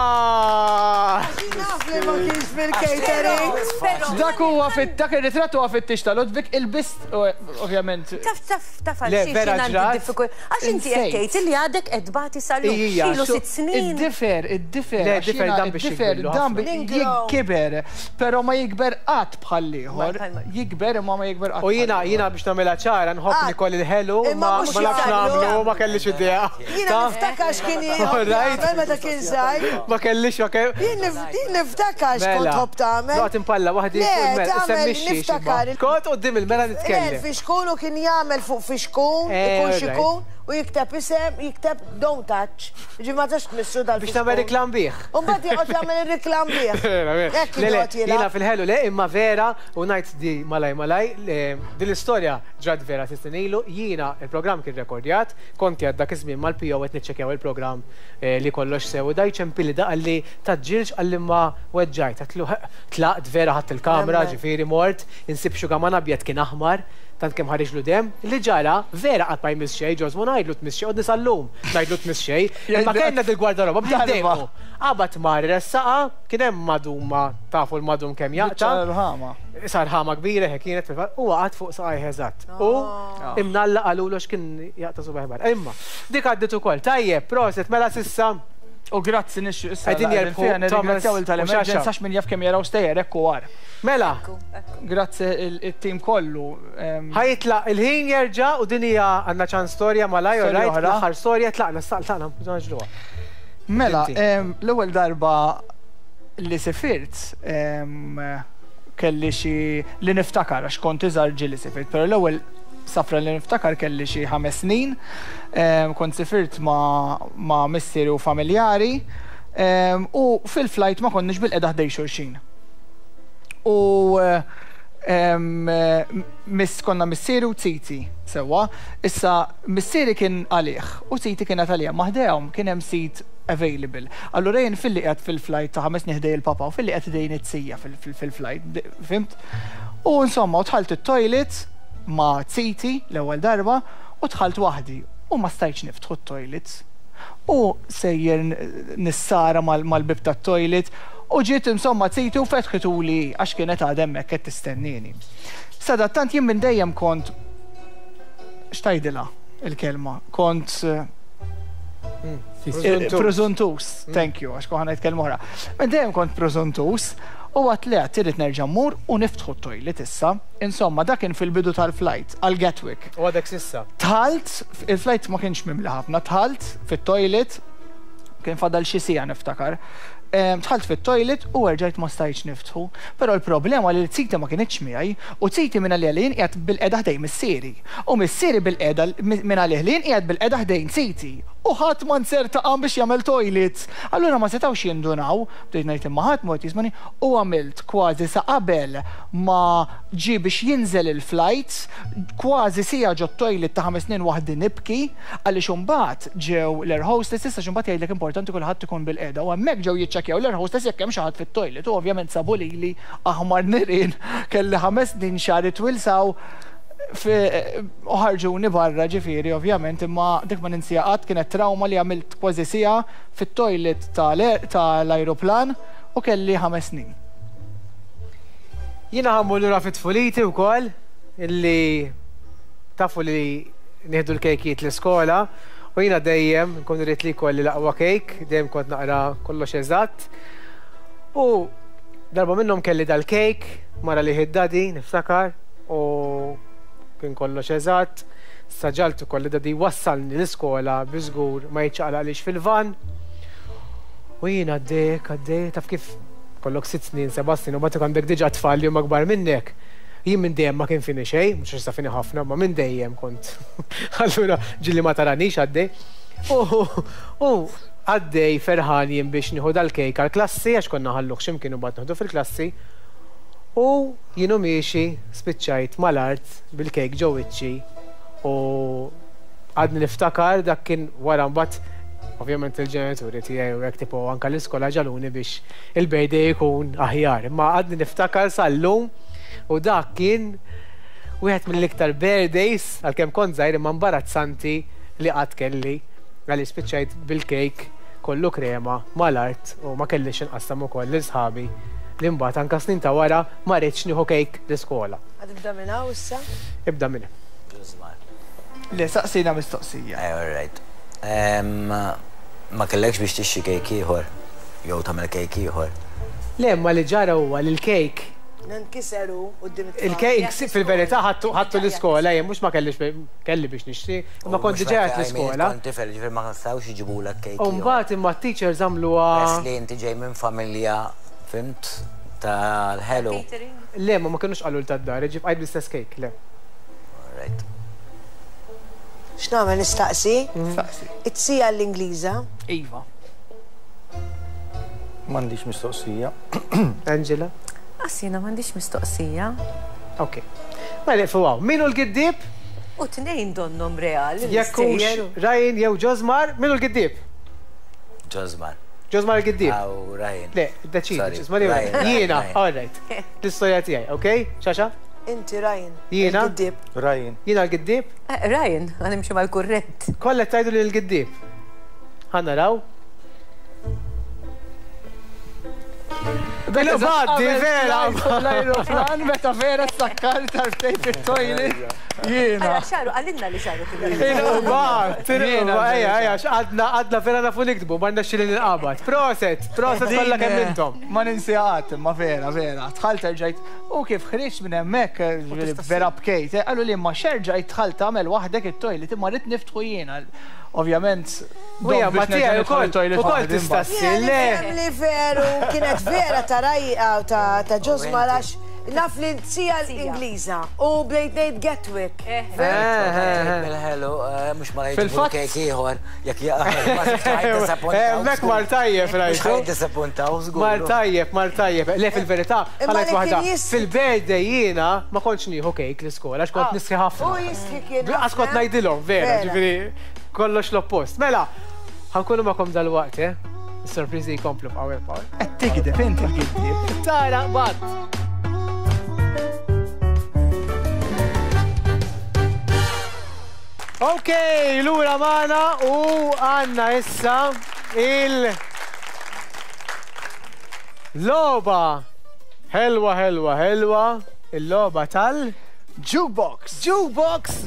Naf li ma kienx fil-catering. Dak huwa fit dak ir-ritratt huwa fit-tix ta' Ludwig il-bist ovvjament. Taf taf taf għal Le, xi vera ġrat. diffikul. Għax inti qed tgħid li għadek qed bagħti sal-lum. Ija, Ilu so- sitt snin. Id-difer, id-difer. Le, għax differ jiena dan biex id-difer, jikberlu dan ħafna. bi- Ningrow. jikber, pero ma jikber qatt bħal Ma- ieħor. ma- Jikber imma ma jikber qatt. U jina, jina biex namela ċara, nħobb li kolli l-ħelu, Imma ma mhux ma nafx jagħmlu. namlu, ma kellix idea. Jina Ta? niftakar x'kien All right. jgħamil meta kien żgħir. Ma kellix, ma kellix. Jien nif- jien niftakar x'kont tħobb tagħmel. Noqgħod impalla waħdi Le, fuq il-mela, tagħmel, semmixxi niftakar. ximma. Kont qudiem il-mela Le, nitkellem. l-fixkun u kien jagħmel fuq fixkun, Eh, ikun all xikun, u jikteb isem, jikteb don't touch. Ġi ma tax tmissu dal Biex nagħmel reklam bih. Umbat jgħod jagħmel ir-reklam bih. Jekk Le, le, jgħod jina jilgħab. fil-ħelu le, imma vera, u najt di malaj malaj, le, din l-istoria ġrad vera t-istinilu, jina il-program kien rekordjat, konti għadda kizmin mal-P O għet nitċekjaw il-program eh, li kollox sew, da jċempili da għalli taġġilġ għalli ma weġġajt, għatlu tlaqt vera ħatt il-kamera, Nemmen. ġifiri mort, insib xugaman abjad kien aħmar, tant kem ħarġlu dem, li ġara vera għat ma jmiss xej, ġozmu najdlu tmiss xej, u nisallum najdlu tmiss xej, imma kena dil-gwardaroba, b'dejmu. Għabat mar ressaqa, kienem maduma, tafu l-madum kem jaqta, ħama. sar ħama kbira, he kienet fil u għad fuq saqaj eżatt. U imnalla għalulu x'kien jaqta subaħ bar. Imma, dik għaddit ukoll. Tajjeb, proset, mela sissa. U grazzi nixxu issa. Għedin jerbħu Thomas Ringrazzjaw u il-tal-emerġenza Xaxa. għax min jaf kemm jaraw stejjer ekku war. Mela, Grazzi il-tim kollu. em, ħajitla il-ħin jerġa' u din hija għandna ċan storja malaj, Storja rajt oħra. l-aħħar storja tlaqna, tlaqna, ġluha. Mela, Inti. em, l-ewwel darba li sifirt em, kelli xi li niftakar għax kont iżgħar ġieli sifirt, però l-ewwel safra li niftakar kelli xi ħames snin, em, kont sifirt ma' ma' missieri u familjari em, u fil-flight ma konniex bil-qeda ħdej xulxin. U em, miss konna missieri u tsiti sewa, issa missieri kien għalih u tsiti kienet għalih, maħdejhom kien hemm sit available. Allura jien fil-li qed fil-flight ta' ħames nieħdej il-papa u fil-li qed idejn it-sija fil-flight, fimt? U insomma, u tħalt it-toilet ma' tsiti l-ewwel darba u tħalt waħdi u ma stajtx niftħu t-toilet. U sejjer nissara mal-bib tat-toilet u ġiet insomma tsiti u fetħitu li għax kienet għadem hekk qed tistennini. Sadattant jien minn dejjem kont xtajdila il-kelma, kont Prezuntus, thank you, għax koħana jitkellmu oħra. Men dejjem kont prezuntus u għat li għat irrit nerġa' mmur u niftħu t-toilet issa. Insomma, dakin fil-bidu tal-flight, għal Gatwick. U għadek sissa. Tħalt, il-flight ma kienx mimla ħafna, tħalt fit-toilet, kien fadal xi sija niftakar. Tħalt fit-toilet u rġajt ma stajtx niftħu, però l-problema li l-tsiti ma kienitx miegħi u tsiti minn għalih qiegħed bil-qeda ħdejn missieri. U missieri bil-qeda minn għalih qiegħed bil-qeda ħdejn tsiti. U ħadd ma nsertaqam biex jagħmel toilet. Allura ma setgħux jindunaw, bdejt ngħid imma ħadd mod jismani u għamilt kważi sa qabel ma ġi biex jinżel il-flight, kważi sija ġo toilet ta' ħames snin waħdi nibki, għaliex imbagħad ġew l-air hostess issa x'imbagħad jgħidlek importanti kulħadd ikun bil-qeda u hemmhekk ġew jiċċekkjaw l-air hostess jekk hemm xi ħadd fit-toilet u ovvjament sabu lili aħmar nirien kelli ħames snin xahar itwilsaw uħarġuni barra ġifiri, ovvjament, imma dik ma ninsijaqat kienet trauma li għamilt kważi sija fit-toilet tal-aeroplan u kelli ħames snin. Jina ħammu l-ura fit-tfuliti u koll, illi tafu li nieħdu l-kejkiet l-iskola, u jina dejjem, nkun rrit li kolli laqwa kejk, dejjem kont naqra kollox eżatt. U darba minnhom kelli dal-kejk, mara li ħiddadi, niftakar, u kien kollox eżatt, saġaltu kolli dadi wassalni l-iskola biżgur ma jċaqla għaliex fil-van. U jien għaddek, għaddek, taf kif kollok sitt snin, seba' snin, u batu għandek diġà tfal li huma kbar minnek. Jien minn dejjem ma kien fini xejn, mhux issa fini ħafna, ma minn dejjem kont. Allura ġilli ma taranix għaddej. U għaddej ferħan jien biex nieħu dal-kejk għall-klassi għax konna ħalluk x'imkien u bad naħdu fil-klassi. U jienu miexi spiċċajt mal-art bil-kejk ġowiċċi u għadni niftakar dak kien wara mbagħad ovvjament il-ġenituri tiegħi u hekk tipo anke l-iskola ġaluni biex il-birthday jkun aħjar. Imma għadni niftakar sal-lum u dak kien wieħed mill-iktar birthdays għalkemm kont żgħir imma imbarazzanti li qatt kelli għalli spiċċajt bil-kejk kollu krema mal-art u ma kellix inqassam ukoll l-sħabi li mbagħad anke snin ta' wara ma rridx nieħu kejk l-iskola. Għadibda minn hawn issa? Ibda minn. Le saqsina mistoqsija. All right. Ma kellekx biex tixxi kejk ieħor jew tagħmel kejk ieħor. Le ma li ġara huwa li l-kejk Nankiseru qudiem il-kejk fil-verità ħattu l-iskola, jien mhux ma kellix kelli biex nixtri, ma kont diġà qed l-iskola. Kont tifel ġifier ma nistgħux jiġibulek kejk. U mbagħad imma t-teachers għamluha. Li inti ġej minn familja fimt tal-ħelu. Le ma ma kinux qalu l-tad-dar, ġib qajt bl-istess kejk, le. Right. X'nagħmel nistaqsi? Staqsi. It-sija l-Ingliża. Iva. M'għandix mistoqsija. Angela? Assina m'għandix mistoqsija. Ok. Ma li fuqaw, minu l-giddib? U tnejn donnom real. Jekkux Ryan jew Ġozmar, minu l-giddib? Ġozmar. Ġozmar l-giddib? Aw, Ryan. Le, deċidi, Sorry, ġozmar jew Ryan, jiena, Ryan. all right. L-istorja tiegħi, ok? Xaxa? Inti Ryan. Jiena? Il-giddib. Ryan. Jiena l-giddib? Eh, Ryan, għanimxu mal-kurrent. Kollet tajdu li l-giddib. Ħanna raw? Bellu baddi, vera! L-aeroplan meta vera s-sakkar tal-ftej fit-toilet. Jiena. Għara xaru, għallinna li xaru. Inubat, inubat, eja, eja, għadna, għadna vera nafu nikdbu, manna xilin il-qabat. Proset, proset kolla kemm intom. Ma ninsijat, ma vera, vera. Tħalt ġajt, u kif ħriġ minn hemmhekk vera bkejt, għallu li ma xerġajt tħalt tagħmel waħdek it-toilet, imma rrid niftħu jiena. Ovvjament, Uja, ma tija, u koll tistassi, le. Li veru, kienet vera ta' rajqa ta' ġozma għax naf li t-sija l-Ingliża u bdejt ngħid Gatwick. Bil-ħelu, mux ma rajtu kejk ieħor, jekk jaqgħu Mek mar tajjeb, rajtu. disappuntaw, żgur. Mar tajjeb, mar tajjeb. Le fil-verità, ħalet waħda. Fil-birthday jiena ma kontx nieħu kejk l-iskola, għax kont nisħi ħafna. U jiski kien. Għax kont ngħidilhom, vera, ġifieri kollox l-oppost. Mela, ħankunu ma'kom dal-waqt, eh? Is-sorpriżi jkomplu f'Power Power. Qed tikdeb inti l-giddib. Tara, bad. Ok, lura mana u għanna issa il loba helwa, helwa, helwa, il-loba tal Jukebox. Jukebox.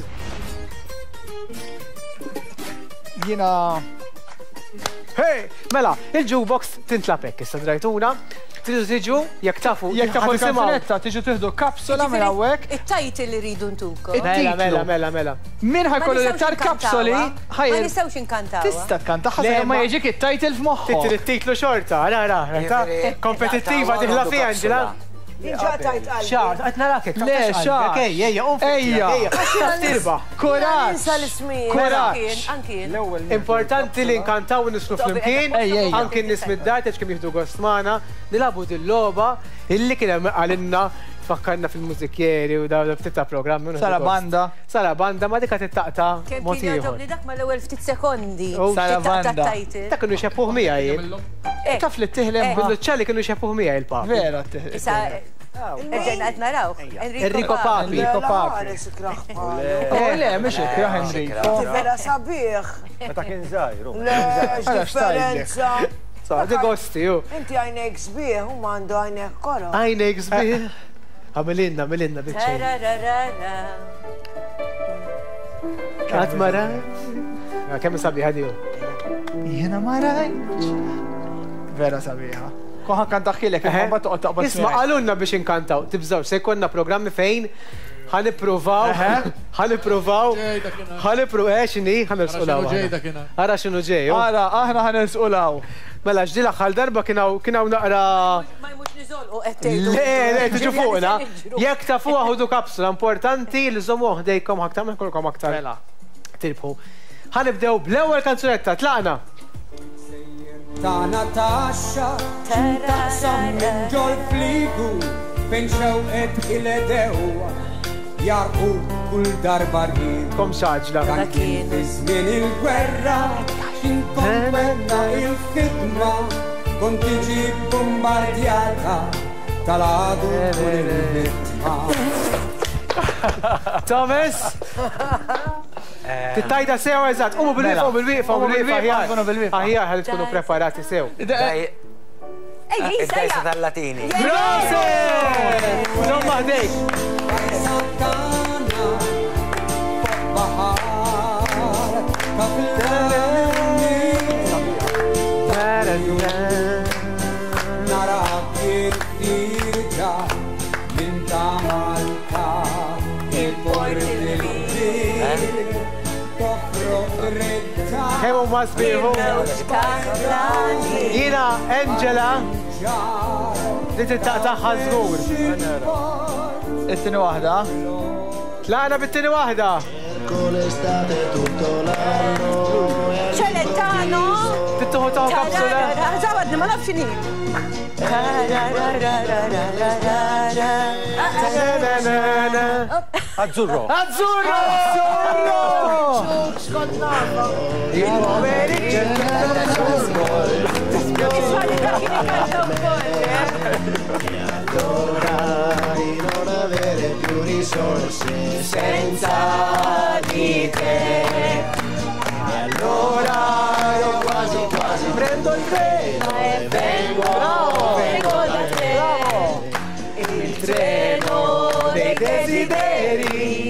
Jiena. Hey, mela, il-jukebox tintlapek issa drajtuna. Tridu tiġu, jekk tafu, Jekk tafu l-kanzunetta, tiġu tieħdu kapsula minn hawnhekk. it-tajt li rridu ntuku. Mela, mela, mela, mela. Min ħajkollu l-iktar kapsoli Ma ħajr. nistgħux inkantawa. Tista' tkanta Le, ħaseb ma ma- jiġik it-title f'moħħok. Titri titlu xorta, ara, ara, ara, kompetittiva diħla fija, Angela. Inġa tajt għalbi. Xaħt, għatna raket. Le, xaħt. Ejja, ejja, Ejja. tirba. Kuraġġ. Ninsa l-ismijiet. Kuraġġ. Ankien. Importanti li nkantaw u nislu fl-imkien, Ejja, ejja. anki n-nis mid-dar, teċ kem jihdu gostmana, nilabu dil-loba, illi kien għalinna fakkarna fil-muzikjeri u daw ftita programmi. Sara banda. Sara banda, ma dika tittaqta Kem kien motiħor. jgħadobni dak ma l-ewel ftit sekondi. Oh, Sara banda. Ta' kienu xepuħ mija jien. Taf li tiħlem Billu ċalli kienu xepuħ mija il-pap. vera. Issa, ġejna għed naraw. Enrico Papi. Enrico Papi. Oh, le, mhux ikraħ Enrico. Vera sabiħ. Meta kien żgħir. Le, differenza. Sa, di gosti, ju. Inti għajnek sbieħ, u mandu għajnek kolo. Għajnek zbih. Għamilinna, għamilinna, bitċej. Għat mara. Kemm sabiħa di ju. Jiena ma rajtx. Vera sabiħa. Koħa kan taħħilek, ma toqgħod taqbad. Isma' għalunna biex inkantaw, tibżaw, se jkollna programmi fejn ħanippruvaw, ħanippruvaw, ħanippruvaw, eh xini, ħanirsqulaw. Ara xinu ġej. Ara, aħna ħanisqulaw. Mela ġdila xal darba kienaw kienaw naqra. Ma jmux nizolqu qed Le, le, tiġu fuqna. Jekk tafuha ħudu kapsula importanti li żommu ħdejkom aktar, ma jkollkom aktar. Mela. Tirbħu. Ħanibdew bl-ewwel kanzunetta, tlaqna. Tana taxxa taqsam minn ġol fligu fejn xewqet il-edew jarqu kull darba rħin. Kom xaġla. Kien żmien il-gwerra x'inkommenna il-ħidma kont tiġi bombardjata tal-għadu kull il-vittma. Thomas? Tittajda sew eżatt, umu bil-wieqfa, bil-wieqfa, bil-wieqfa, bil-wieqfa. aħjar ħalli tkunu preparati sew. Ej, Lisa, Id-dajsa tal-Latini. Proset! Non maħdejk! Kemm huma sbieħu? Jiena Angela li tittaqtaħħa żgur. It-tieni waħda. Tlaqna bit-tieni waħda. Celentano! Tittuħu taħu kapsula. Zawad, ma nafx xini. Azzurro. Azzurro! Non avere più risorse senza di te. Allora io quasi quasi prendo il treno e vengo, vengo da te. Il treno dei desideri.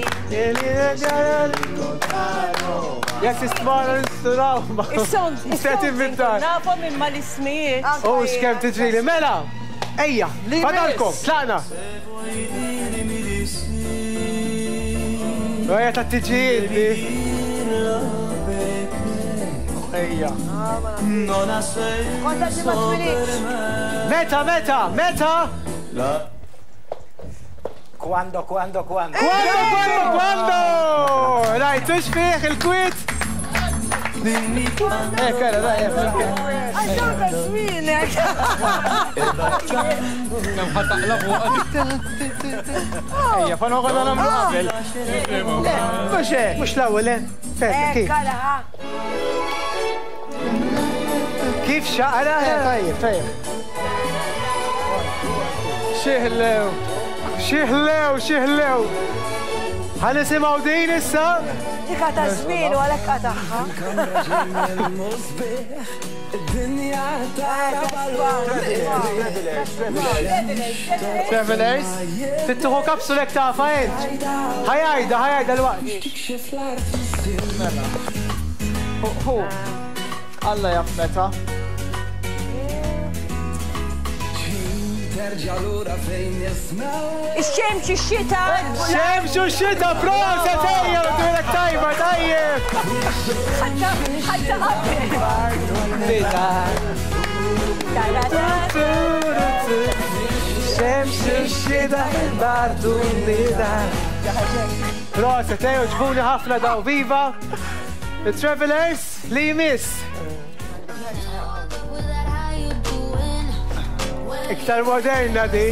Jek tistmara nisturaw. Is-son, Set inventar. nafhom imma l-ismijiet. U x'kemm tiġrili. Mela, ejja, fadalkom, tlaqna. Ejja ta' tiġili. Ejja. Konta ġi ma twilix. Meta, meta, meta? Quando, quando, quando. Quando, quando, quando? Rajt, ix fieħ il-kwit? Eh, kara, daj, Għaxħu ta' zwini. Ejja, fa noqgħod nagħmlu qabel. Mux hekk, mux l-ewwel, eh? Ferda, kif? Kara, Kif xaqra? Tajjeb, tajjeb. Xieħlew. Xieħlew, xieħlew. Ħanisimaw din issa? Dika ta' zwini u għalek għataħħa. Travelers. Tittuħu kapsulek ta' fajnt. Ħajajda, ħajajda l-waqt. Hu. Alla jaf meta. Ix-xemx, ix-xita. Xemxu xita, prosa tejja, u tulek tajba, tajjeb. ħatta, ħatta Xemxu xita, bardu nida. Prosa tejja, ġbuni ħafna daw, viva. The-Travelers li jmiss. Iktar moderna di.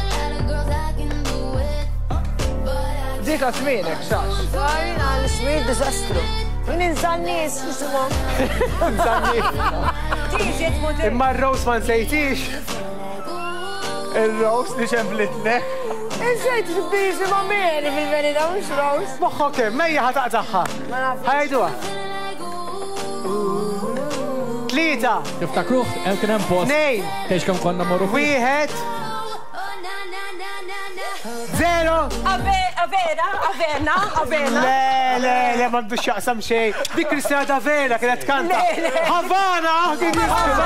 Dika sminek, xax. Għajna l-smir disastru. Min inżannis, jisimom. Tiġet modern. Imma r-Rose ma nsejtix. Il-Rose li ċemplitnek. Inżejt l-bizi ma meri fil-verita, mux Rose. Moħħo kem, mejja ħataqtaħħa. Ħajduha. Tlieta. Tiftakruh, hemm kien hemm post. Nejn. Kex kemm konna morru fih. Wieħed. Zero. Avera, avena, avena. Le, le, le, mandu xaqsam xej. Dik Kristina D'Avena kienet kanta. Havana, kien jisku.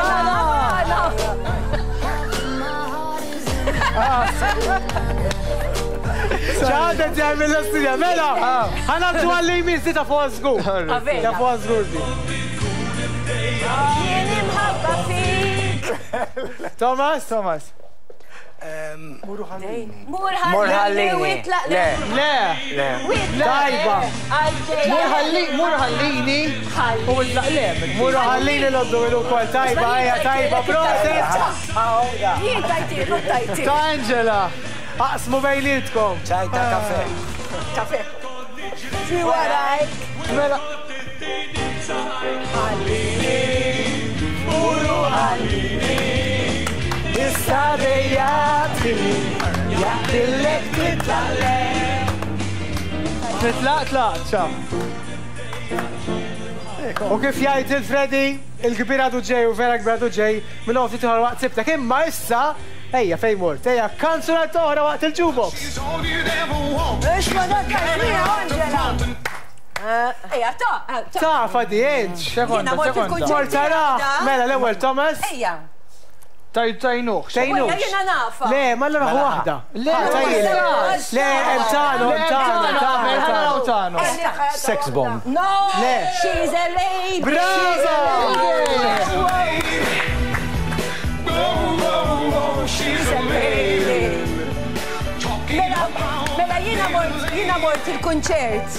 ċaħda ġemmi l-studja, mela, ħanabdu għalli jmiss di ta' fuq zgur. Ta' fuq zgur di. Jieni mħabba fik. Thomas? Thomas. Murħallini. Murħallini. Witlaq Le. Le. Le. Tajba. Murħallini u l-laqlem. Murħallini l-oddu il-ukol. Tajba, ejja, tajba, proset. Jien tajti, non tajti. Ta' Angela. Aqsmu bejlietkom. ċajta kafe. Kafe. Fi waraj. Mela. Issa dejjatili, jgħatillek titlaq le. Titlaq tlaq, ċa. U kif jgħid il-Freddy, il-kbir għadu ġej u vera kbir għadu ġej, minn għofti tuħar waqt sibtek. Imma issa, ejja fej mort, ejja kanzunet oħra waqt il-jukebox. Ix ma dakkarija, Angela! Ejja, ta' Ta' fadi, enċ. Sekonda, sekonda. Mortara, mela l-ewel Thomas. Ejja. Tajnux. Tajnux. Jena nafa. Le, ma l-raħu wahda. Le, Le, emtano, emtano, emtano. Sex bomb. No, Le. she's a lady. Brava! She's a lady. Mela, mela jina mort, jina mort il-kunċert.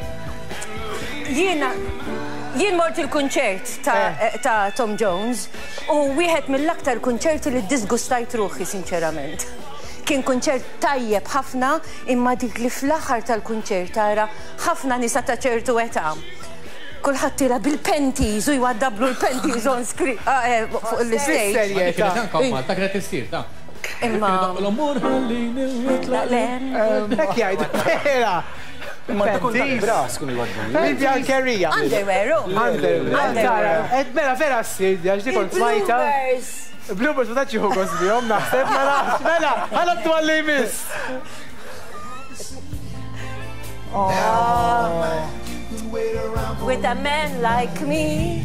Jina, jien mort il-kunċert ta' Tom Jones u wieħed mill-aktar kunċerti li disgustajt ruħi, sinċerament. Kien kunċert tajjeb ħafna, imma dik li fl-aħħar tal-kunċert tara ħafna nisa ta' ċertu età. Kulħadd tira bil-panties u jwaddablu l-panties on screen fuq l-istage. Kienet anka Malta kienet issir, ta' Imma l-amur ħallini Len. Hekk jgħidu, vera. Ma tkun ta' bras kun jwaddu. Bibja kerrija. Underwear, Underwear. Ed mela vera s-sirdi, għax di kont smajta. Bloopers ma taċċi ħugos bihom, naħseb, mela, mela, ħalabtu għalli jmiss. With a man like me.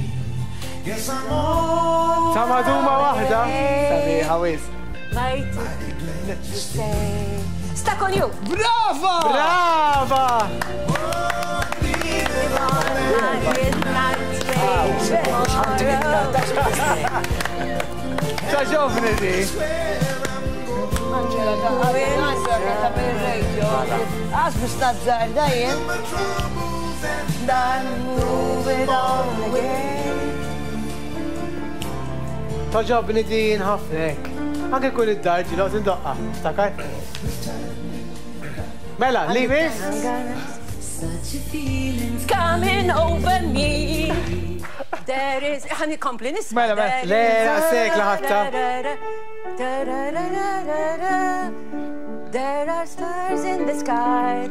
Ta' maduma wahda. Sabi, ħawis. Might say. Stuck on you. Brava! Brava! Ta' ġovni di. Għas biex nazzar dajem. Dan move it on again. Ta' ġobni din ħafnek. Anke kun id-darġi lo tindoqqa, stakar? Mela, li mis? Coming over me. There is... Ħani kompli nisma. Mela, mela. Le, għasek laħatta. There are stars in the sky.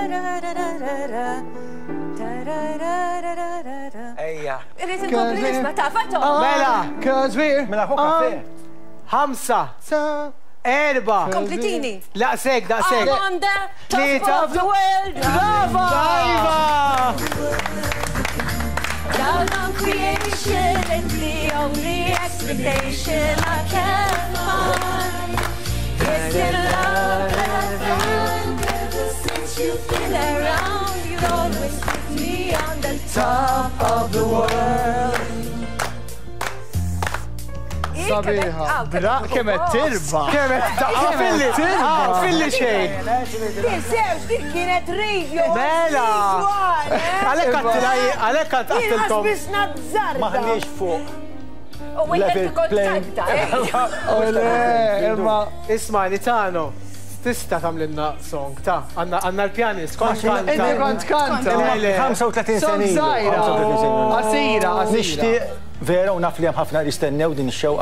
Ejja. Irrit inkompli nisma ta' fato. Mela, Cause we're Mela, hu kafe. ħamsa, erba. Kompletini. Laqsek, daqsek. I'm on the top Tlieta. of the world. Brava! Brava! Down on creation, it's the only expectation I can find. It's in love that I found. Ever since you've been around, you always keep me on the top of the world. sabiħa. Bra, kemet tirba. Kemet daqqa filli. Tirba. Filli xejn. Tinsewx, dik kienet radio. Mela. Għalek għattilaj, għalek għattilkom. Jien bisna d-zarda. Maħniex fuq. U għed Ole, imma. Isma, Nitano, tista tamlinna song, ta' għanna l-pjanis, kont kanta. Inni kont kanta. ħamsa u tletin Song senilu. zaħira. Asira, asira. Nishtiq vera u naf li hemm ħafna jistennew din ix-xewqa.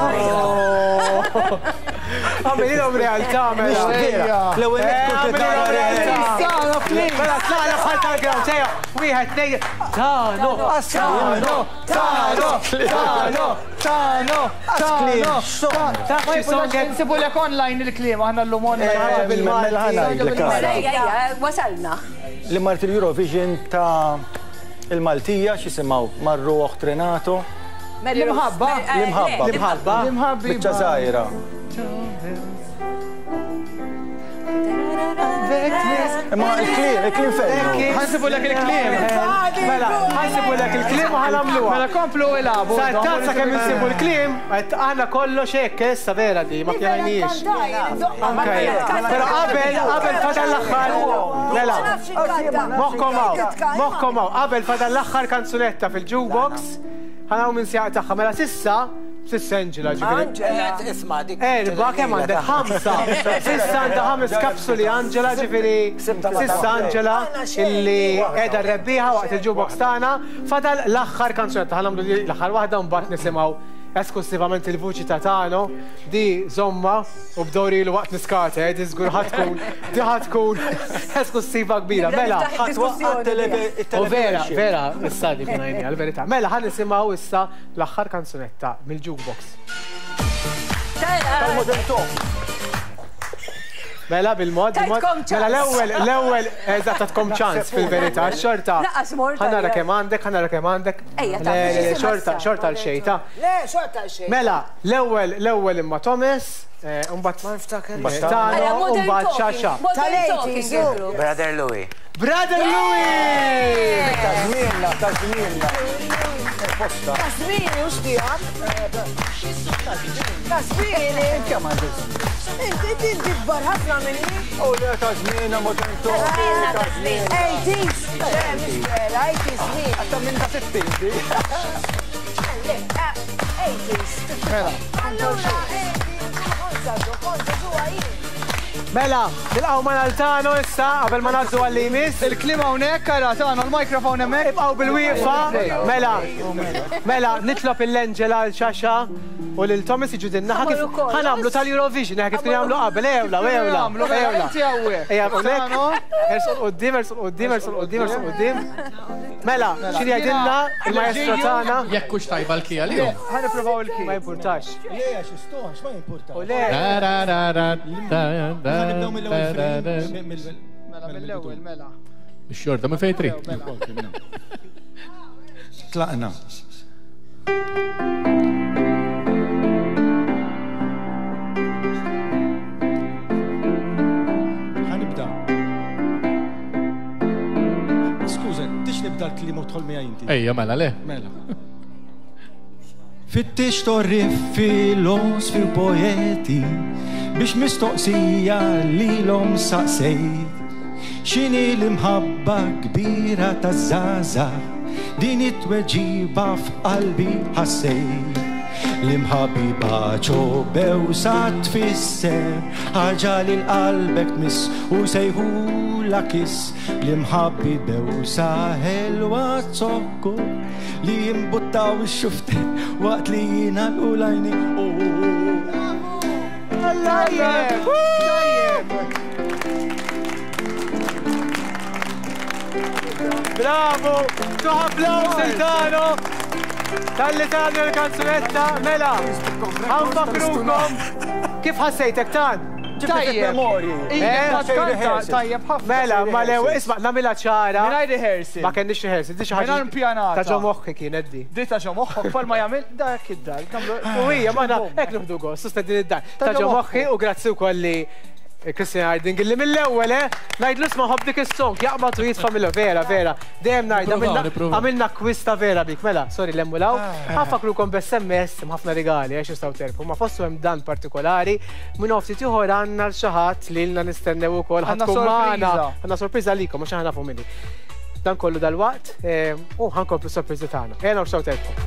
Għamililhom realtà, mela. L-ewwel kont tara realtà. Mela, tlaqna bħal tal-ground, ejja, wieħed nejn. Tano, tano, tano, tano, tano, tano. Taf xi song hemm. Nsibu lek online il-kliem, aħna l-lum online. Bil-Malti. Wasalna. Li mart il-Eurovision ta' il-Maltija xisimaw marru oħt Renato. L-imħabba. L-imħabba. L-imħabba. L-imħabbi. Biċċa zaħira. Imma il-klim, il-klim fejn. Ħansibu lek il-kliem. Mela, ħansibu lek il-klim u ħanamluha. Mela komplu il-abu. Sa' tazza kemm insibu l-klim, għanna kollox hekk, issa vera di, ma kjanajniex. Pero qabel, qabel fadal l-axħar, mela, moħkom għaw, moħkom għaw, qabel fadal l-axħar kanzunetta fil-jukebox, ħanaw minn sijaq taħħa, mela sissa, sissa Angela ġifiri. Isma dik. Erba, kem għandek ħamsa, sissa għandha ħames kapsuli Angela ġifiri, sissa Angela illi edha rebbiħa waqt il-jukebox tagħna, fadal l-axħar kanzunetta, ħanamlu l-axħar waħda mbagħad nisimgħu esklusivament il-vuċi ta' Tano, di zomma u bdori l-waqt niskate, di zgur ħatkun, di ħatkun esklusiva kbira. Mela, u vera, vera, issa di kunajni, għal-verita. Mela, ħan nisimaw issa l-axħar kanzunetta mill-jukebox. Mela bil-mod, mela l-ewel, l-ewel, eżat tatkom ċans fil-verita, xorta. ħanara kem għandek, ħanara kem għandek. Xorta, xorta l-xejta. Le, xorta l-xejta. Mela, l-ewel, l-ewel imma Thomas, umbat Tano, umbat Xaxa. Brother Louis. Brother Louis! Tazminna, tazminna. Tasmini, ux tijam? Tasmini. Kemm għandek? Inti inti kbar ħafna minni? U le tazminna, modern talking. eighties. Le, mish vera, eighties min. Għatta minn ta' sittinti. Le, eighties. Mela. Allora, konzadu, konzadu għajin. Mela, nilqaw ma nal-Tano issa, qabel ma naddu għalli jmiss. Il-klima hawnhekk ara Tano, l-mikrofon hemmhekk. Ibqaw bil-wieqfa. Mela, mela, nitlob il-Angela l-Xaxa u lil Thomas iġu dinnaħa kif ħanamlu tal-Eurovision, kif kien jagħmlu qabel, ewla, ewla. Ewla. Ejja, hawnhekk. Ersu l-qoddim, ersu l-qoddim, ersu l-qoddim, ersu l-qoddim. Mela, x'inhi jgħidilna il-maestro tagħna. Jekk hux tajba l-kija li jom. Ħanipprovaw il-kien. Ma jimpurtax. Le, għax istoħx, ma jimpurtax. U le. Nibdew mill-ewwel Mela mill-ewwel, mela. Ix-xorta ma fejn trid. Tlaqna. Ħanibda. Skuża, tix nibda l-klima u tħol mija inti. Ejja, mela le. Mela. Fittix torrif filosofi u poeti biex mistoqsija li l-om saqsejt xini l-imħabba kbira ta' zaza din it-tweġiba f'qalbi ħassejt l-imħabiba ċobew sa tfisser ħaġa li l-qalbek tmiss u sejħu la kiss l-imħabibew sa ħelwa zokku li jimbuttaw ix-xuftet waqt li jina l-ulajni Tajjeb! Bravo! Tu applaus il-Tano! Tal-li tagħmlu l-kanzunetta, mela! Ħanfakrukom! Kif ħassejtek tan? Tajjeb! Tajjeb ħafna. Mela, ma lew, isma' namilha ċara. Mingħajr rehearsal. Ma kenniex rehearsal, di xi ħaġa. Mingħajr pjanata. Ta' ġo moħħi kienet di. Di ta' ġo moħħok bħal ma jagħmel dak id-dar. U hija ma hekk nibdu gost, susta din id-dar. Ta' ġo moħħi u grazzi wkoll li Christian Harding li mill-ewwel ngħidlu isma' ħobb dik is-song jaqbad u jitfa' mill vera vera. Dejjem ngħid għamilna kwista vera bik mela, sorry l-emmulaw. Ħafakrukom b'ess M S ħafna rigali għax jistgħu terfu. Ma fossu hemm dan partikolari minn ftit ieħor għandna l xi ħadd li lna nistennew ukoll ħadkum magħna. Għandna sorpriża likom mhux aħna nafu minni. Dan kollu dal-waqt u ħankomplu sorpriżi tagħna. Ejna x'taw terfu.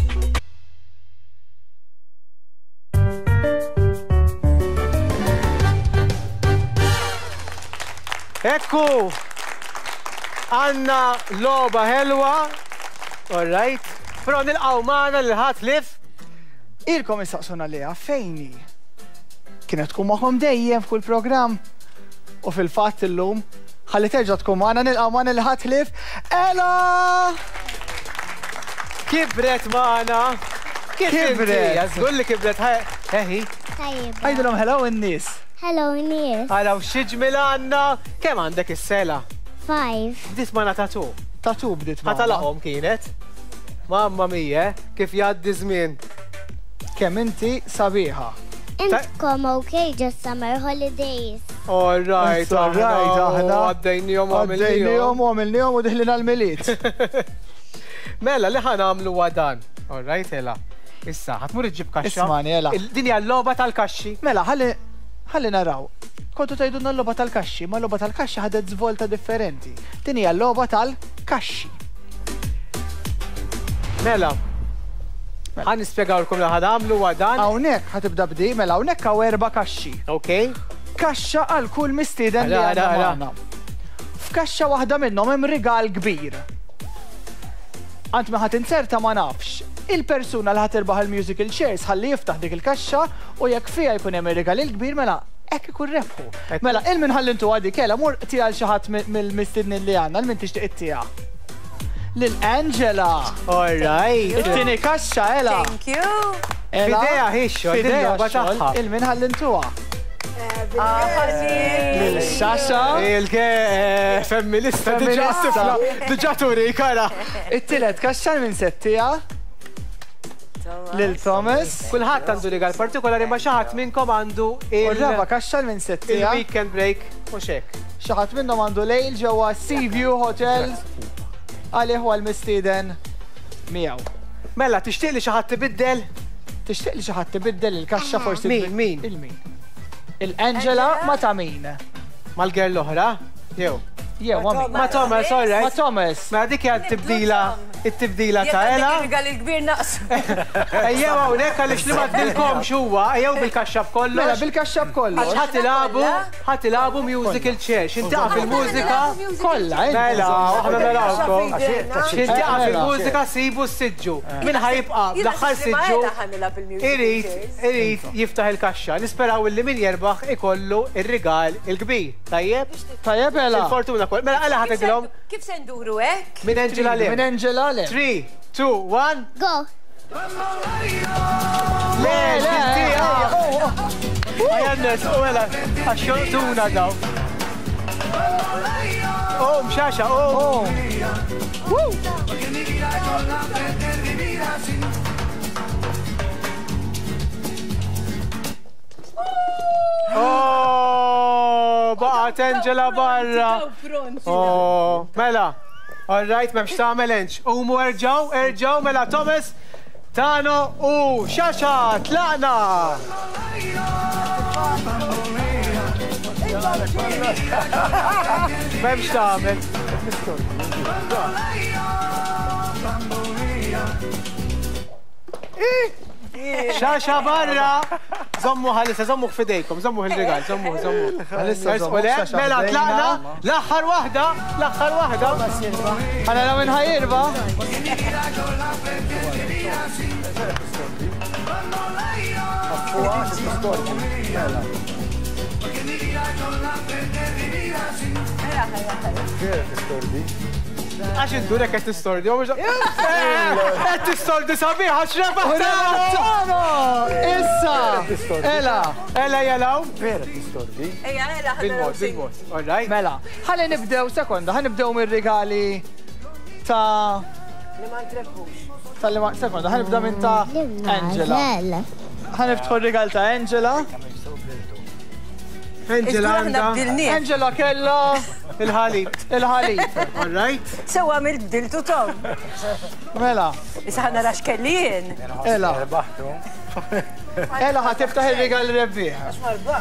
Ekku, għanna loba helwa, all right, pero nilqaw maħna l-ħat lif. Ilkom istaqsuna liha fejni. Kienet tkun magħhom dejjem f'kull programm u fil-fatt illum ħalli terġa' tkun magħna nilqaw magħna l-ħat lif. Ela! Kibret maħna. Kibret. Żgur li kibret ħeħi. Għajdulhom hello in-nies. Hello, Nies. Għalaw xieġmil għanna, kem għandek is-sela? Five. Bdit ma tatu. Tatu bdit ma. Ħatalaqhom kienet. Mamma mija, kif jgħaddi żmien. Kemm inti sabiħa. Intkom okay, just summer holidays. All right, all right, aħna. Għaddejnijom għamilnijom. Għaddejnijom għamilnijom u diħlina l-miliet. Mela, li ħana għamlu għadan. All right, ela. Issa, ħatmur iġib kaxxa. Ismani, ela. Dinja l-loba tal-kaxxi. Mela, ħalli ħalli naraw. Kontu tajdunna l-loba tal-kaxxi, ma l-loba tal-kaxxi ħadet zvolta differenti. Din hija l-loba tal-kaxxi. Mela, ħan nispjegawlkom li ħadamlu għadan. Hawnhekk ħatibda bdi, mela hawnhekk hawn erba' kaxxi. Okay. Kaxxa għal kull mistieden li għandna magħna. F'kaxxa waħda minnhom hemm rigal kbir. Ant ma ħadd inserta ma nafx. il-persuna li ħatirbaħ il-musical chairs ħalli jiftaħ dik il-kaxxa u jekk fija jkun hemm ir-regali l-kbir mela hekk ikun rebħu. Mela il-min ħallintu għadi kella mur tija xi ħadd mill-mistidnin li għandna l-min tixtieq ittija. Lil Angela. All right. It-tieni kaxxa ela. Thank you. Fidea ħixxu, Fidea xogħol. xogħol, il-min ħallintuha. Lil Xaxa. Il-ke femminista diġà sifla, diġà turi kara. It-tielet kaxxa minn settija. Lil Thomas. Kulħadd għandu rigal partikolari ma xi ħadd minnkom għandu il-raba kaxxa minn settija. il-weekend break mhux hekk. Xi ħadd minnhom għandu lejl ġewwa Seaview Hotel għalih huwa l-mistieden miegħu. Mela tixtieq li xi ħadd tibiddel? Tixtieq li xi ħadd tibiddel il-kaxxa forsi. Min, min? Il-min? Il-Angela ma ta' min? Mal-girl l-oħra? Jew. Jew, ma' min? Ma' Thomas, all right. Ma' Thomas. Ma' dik hija t-tibdila, it-tibdila ta' Ela. Jekk il-kbir naqsu. Ejjew hawnhekk għaliex li ma tdilkomx huwa, ejjew bil-kaxxa b'kollox. Mela bil-kaxxa b'kollox. Ħadd ilagħbu, ħadd ilagħbu musical chairs. X'intaq fil-mużika kollha. Mela, aħna narawkom. X'intaq fil-mużika sibu s-siġġu. Min ħajibqa' bl-aħħar siġġu irid irid jiftaħ il-kaxxa. Nisperaw illi min jerbaħ ikollu ir-rigal il-kbir. Tajjeb? Tajjeb Ela. Il-fortuna kol. Mela għala ħatidilhom. Kif se nduru hekk? Min Angela le. Min Angela le. three, two, one. Go. Le, le, Għajannes, u għela, għaxxortuna daw. Oh, mxaxa, oh. Oh, baqat Angela barra. Oh, mela. All right, memx tagħmel enx. Umu erġaw, erġaw, mela Thomas, Tano u Xaxa, tlaqna! Memx tagħmel. Xaxa barra! Zommu ħalissa, zommu f'idejkom, zommu il-rigal, zommu, zommu. Ħalissa zommu. Mela, tlaqna, l-axħar wahda, l-axħar wahda. Ħana la minn ħajirba. Għax indurek għet t-stordi, għu għet t-stordi sabiħ, għax rebaħ Tano! Issa! Ela! Ela jalaw? Vera t-stordi. Ejja, ela, Bil-mod, bil-mod. All right. Mela, ħalli nibdew sekonda, ħalli nibdew mir-rigali ta' Li ma ntrebbux. tal-li ma' sekonda, ħalli nibdew minn ta' Angela. Ħalli niftħu r-rigal ta' Angela. Angela għanda. Angela kella il-ħalib. il-ħalib. All right. Sewa mill-bdiltu Tom. Mela, Issa ħana rax kellien. Ela, Rebaħtu. Ela ħatiftaħ ir-rigal rebbieħ.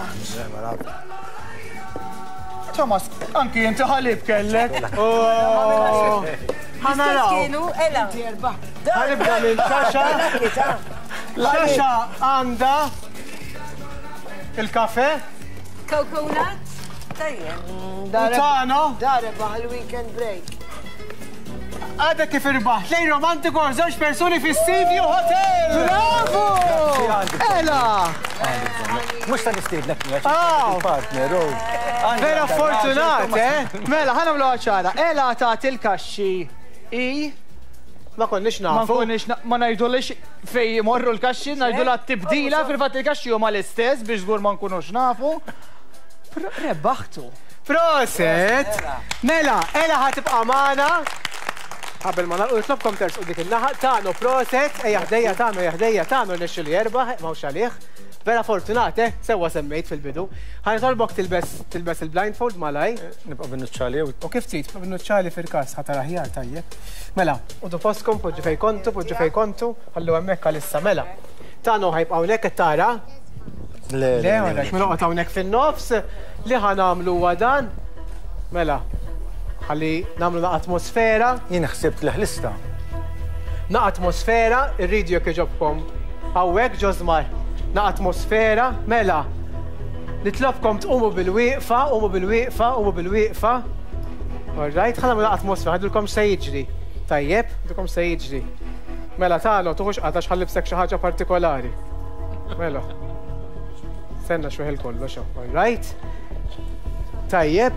Thomas, anki inti ħalib kellek. Oh. Ħanaraw. Kienu, ela. Ħanibda minn Xaxa. Xaxa għanda il-kafe. Coconut? Tajjen. U Tano. Dare baħ il-weekend break. Għada kif irbaħ. Lej romantiku għarżoċ personi fi Seaview Hotel. Bravo! Ela! Mux ta' nistidlek Aw. partner, Vera fortunat, eh? Mela, ħanamlu ċara. Ela ta' il-kaxxi i Ma konniex ma nafu. nkunix ma ngħidulix fej morru l-kaxxi, ngħidula t-tibdila fil-fatt il-kaxxi huma l-istess biex żgur ma nkunux nafu. Rebaħtu. Proset! Mela, Ela ħatibqa' magħna. Qabel ma nagħlqu nitlobkom tersqu dik il-naħa tagħnu proset, ejja ħdejja tagħnu, ejja ħdejja tagħnu nixxu li jerbaħ, m'hawnx għalih. Vera fortunat, eh? Sewwa semmejt fil-bidu. Ħanitolbok tilbes tilbes il-blindfold malaj. Nibqa' bin-nuċċali u U kif trid, bin-nuċċali fil-każ ħatara ħjar tajjeb. Mela, udu postkom, poġġu fej kontu, poġġu fej kontu, ħallu hemmhekk għalissa mela. Tagħnu ħajbqa' hawnhekk qed tara. Le, Le, għalek, mela qgħod hawnhekk fin-nofs li ħanamlu huwa dan. Mela, ħalli nagħmlu na atmosfera, jien ħsibt leħlista. na atmosfera, irridu jekk iġobkom hawnhekk ġożmar. Na atmosfera, mela. Nitlobkom tqumu bil-wieqfa, qumu bil-wieqfa, qumu bil-wieqfa. All right, ħanamlu na atmosfera, ħadulkom se jiġri. Tajjeb, ħadulkom se jiġri. Mela tagħna tuħux qatax ħallibsek xi ħaġa partikolari. Mela. Senna xweħ il-kollox, all right? Tajjeb.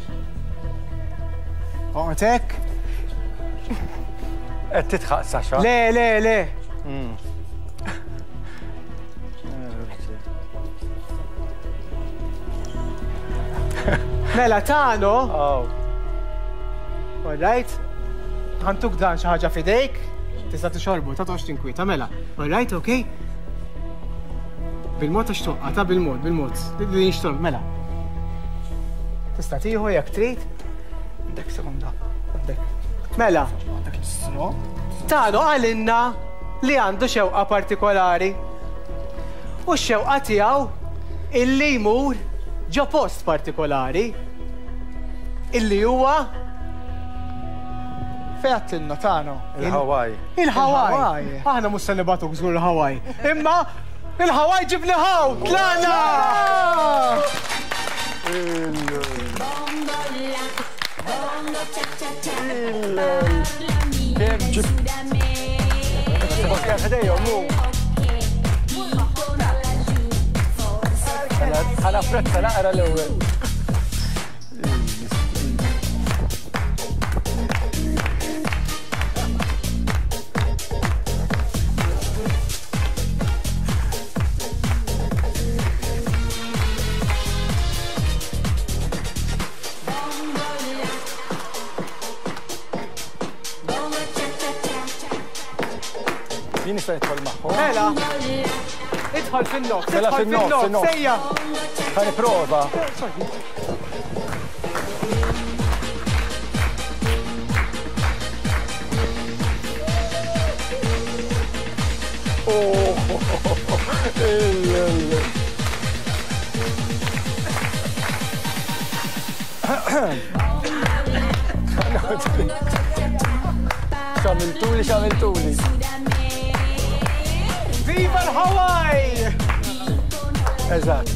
Oqtek. Qed titħaq Sasha. Le, le, le. Mela tagħna. All right? Ħantuk dan xi ħaġa fidejk, tista' tixorbu, ta' tox tinkwieta, mela. All right, okay? Bil-mod għax toqqa, ta' bil-mod, bil-mod. Li nixtorb, mela. Tista' tieħu jekk trid. Dek sekonda. Dek. Mela. Dak is-sno. Tagħna għalinna li għandu xewqa partikolari. U x-xewqa tiegħu illi jmur ġo post partikolari. Illi huwa Fejattilna tagħna. Il-Hawaii. Il-Hawaii. Aħna mhux se nibatu żgur il-Hawaii. Imma il-Hawaii ġibni ħaw! Tlaqna! Kem ġib. Sebastia ħdejhom mu. Ħana fretta naqra l-ewwel. Jien nista' nidħol magħhom. Mela. Idħol fin-nofs. Mela fin-nofs, fin-nofs. Sejja. Ħa nipprova. Xamiltuli, xamiltuli. Viva l-Hawaii! Eżatt.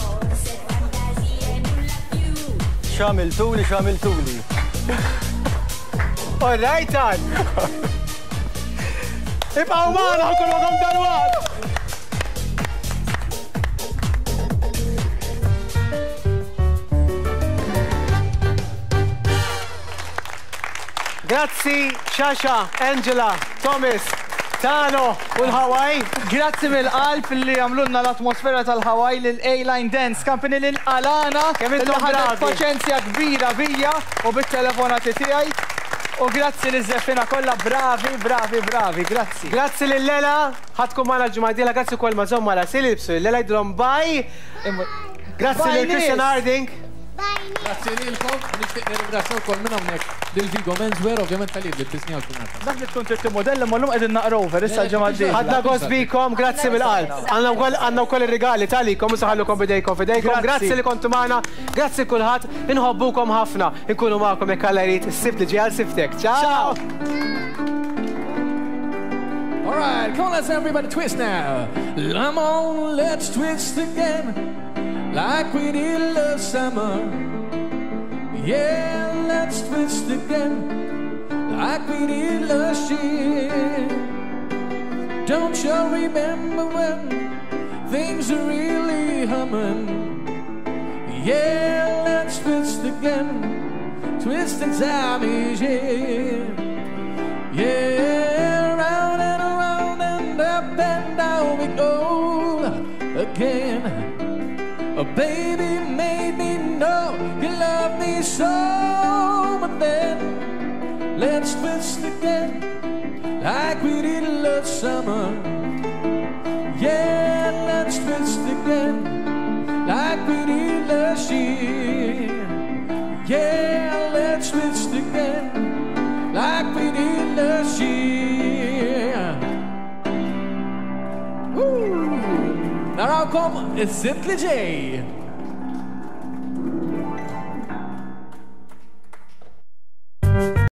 Xamiltuli, xamiltuli. All right, Tan. Ibqaw maħna ħakun għagħam dal-wad. Grazzi, Xaxa, Angela, Thomas, Tano u l-Hawaii. Grazzi mill-qalb li għamlunna l-atmosfera tal-Hawaii l-A-Line Dance Company l-Alana li ħadet paċenzja kbira bija u bit-telefonati tiegħi. U grazzi li żeffina kollha bravi, bravi, bravi, grazzi. Grazzi lil Lela, ħadkom magħna l-ġumadila, grazzi wkoll ma' żomm mara Silibsu, Lela jdilhom baj. Grazzi lil Christian Harding. Grazzi lilkom, nixtieq nirringrazzja wkoll minn hawnhekk lil-Vigo Menswear ovvjament tal-id li tisni għal-kunata. Dak li tkun trid timmodella ma llum qegħdin naqra over issa l-ġimgħa d-dieħla. Ħadna gost bikom, grazzi mill-qalb. Għandna wkoll ir-rigali talikom u saħallukom bidejkom fidejkom. Grazzi li kontu magħna, grazzi kulħadd, inħobbukom ħafna. Inkunu magħkom jekk Alla jrid is-sibt li ġie għal siftek. Ciao! All right, come on, let's everybody twist now. Come on, let's twist again. Like we did last summer. Yeah, let's twist again. Like we did last year. Don't you remember when things are really humming? Yeah, let's twist again. Twisting time is here. Yeah, round and around and up and down we go again. A baby made me know you love me so, but then let's twist again like we did last summer. Yeah, let's twist again like we did last year. Yeah, let's twist again like we did last year. Woo! Now I'll come, it's Simply J.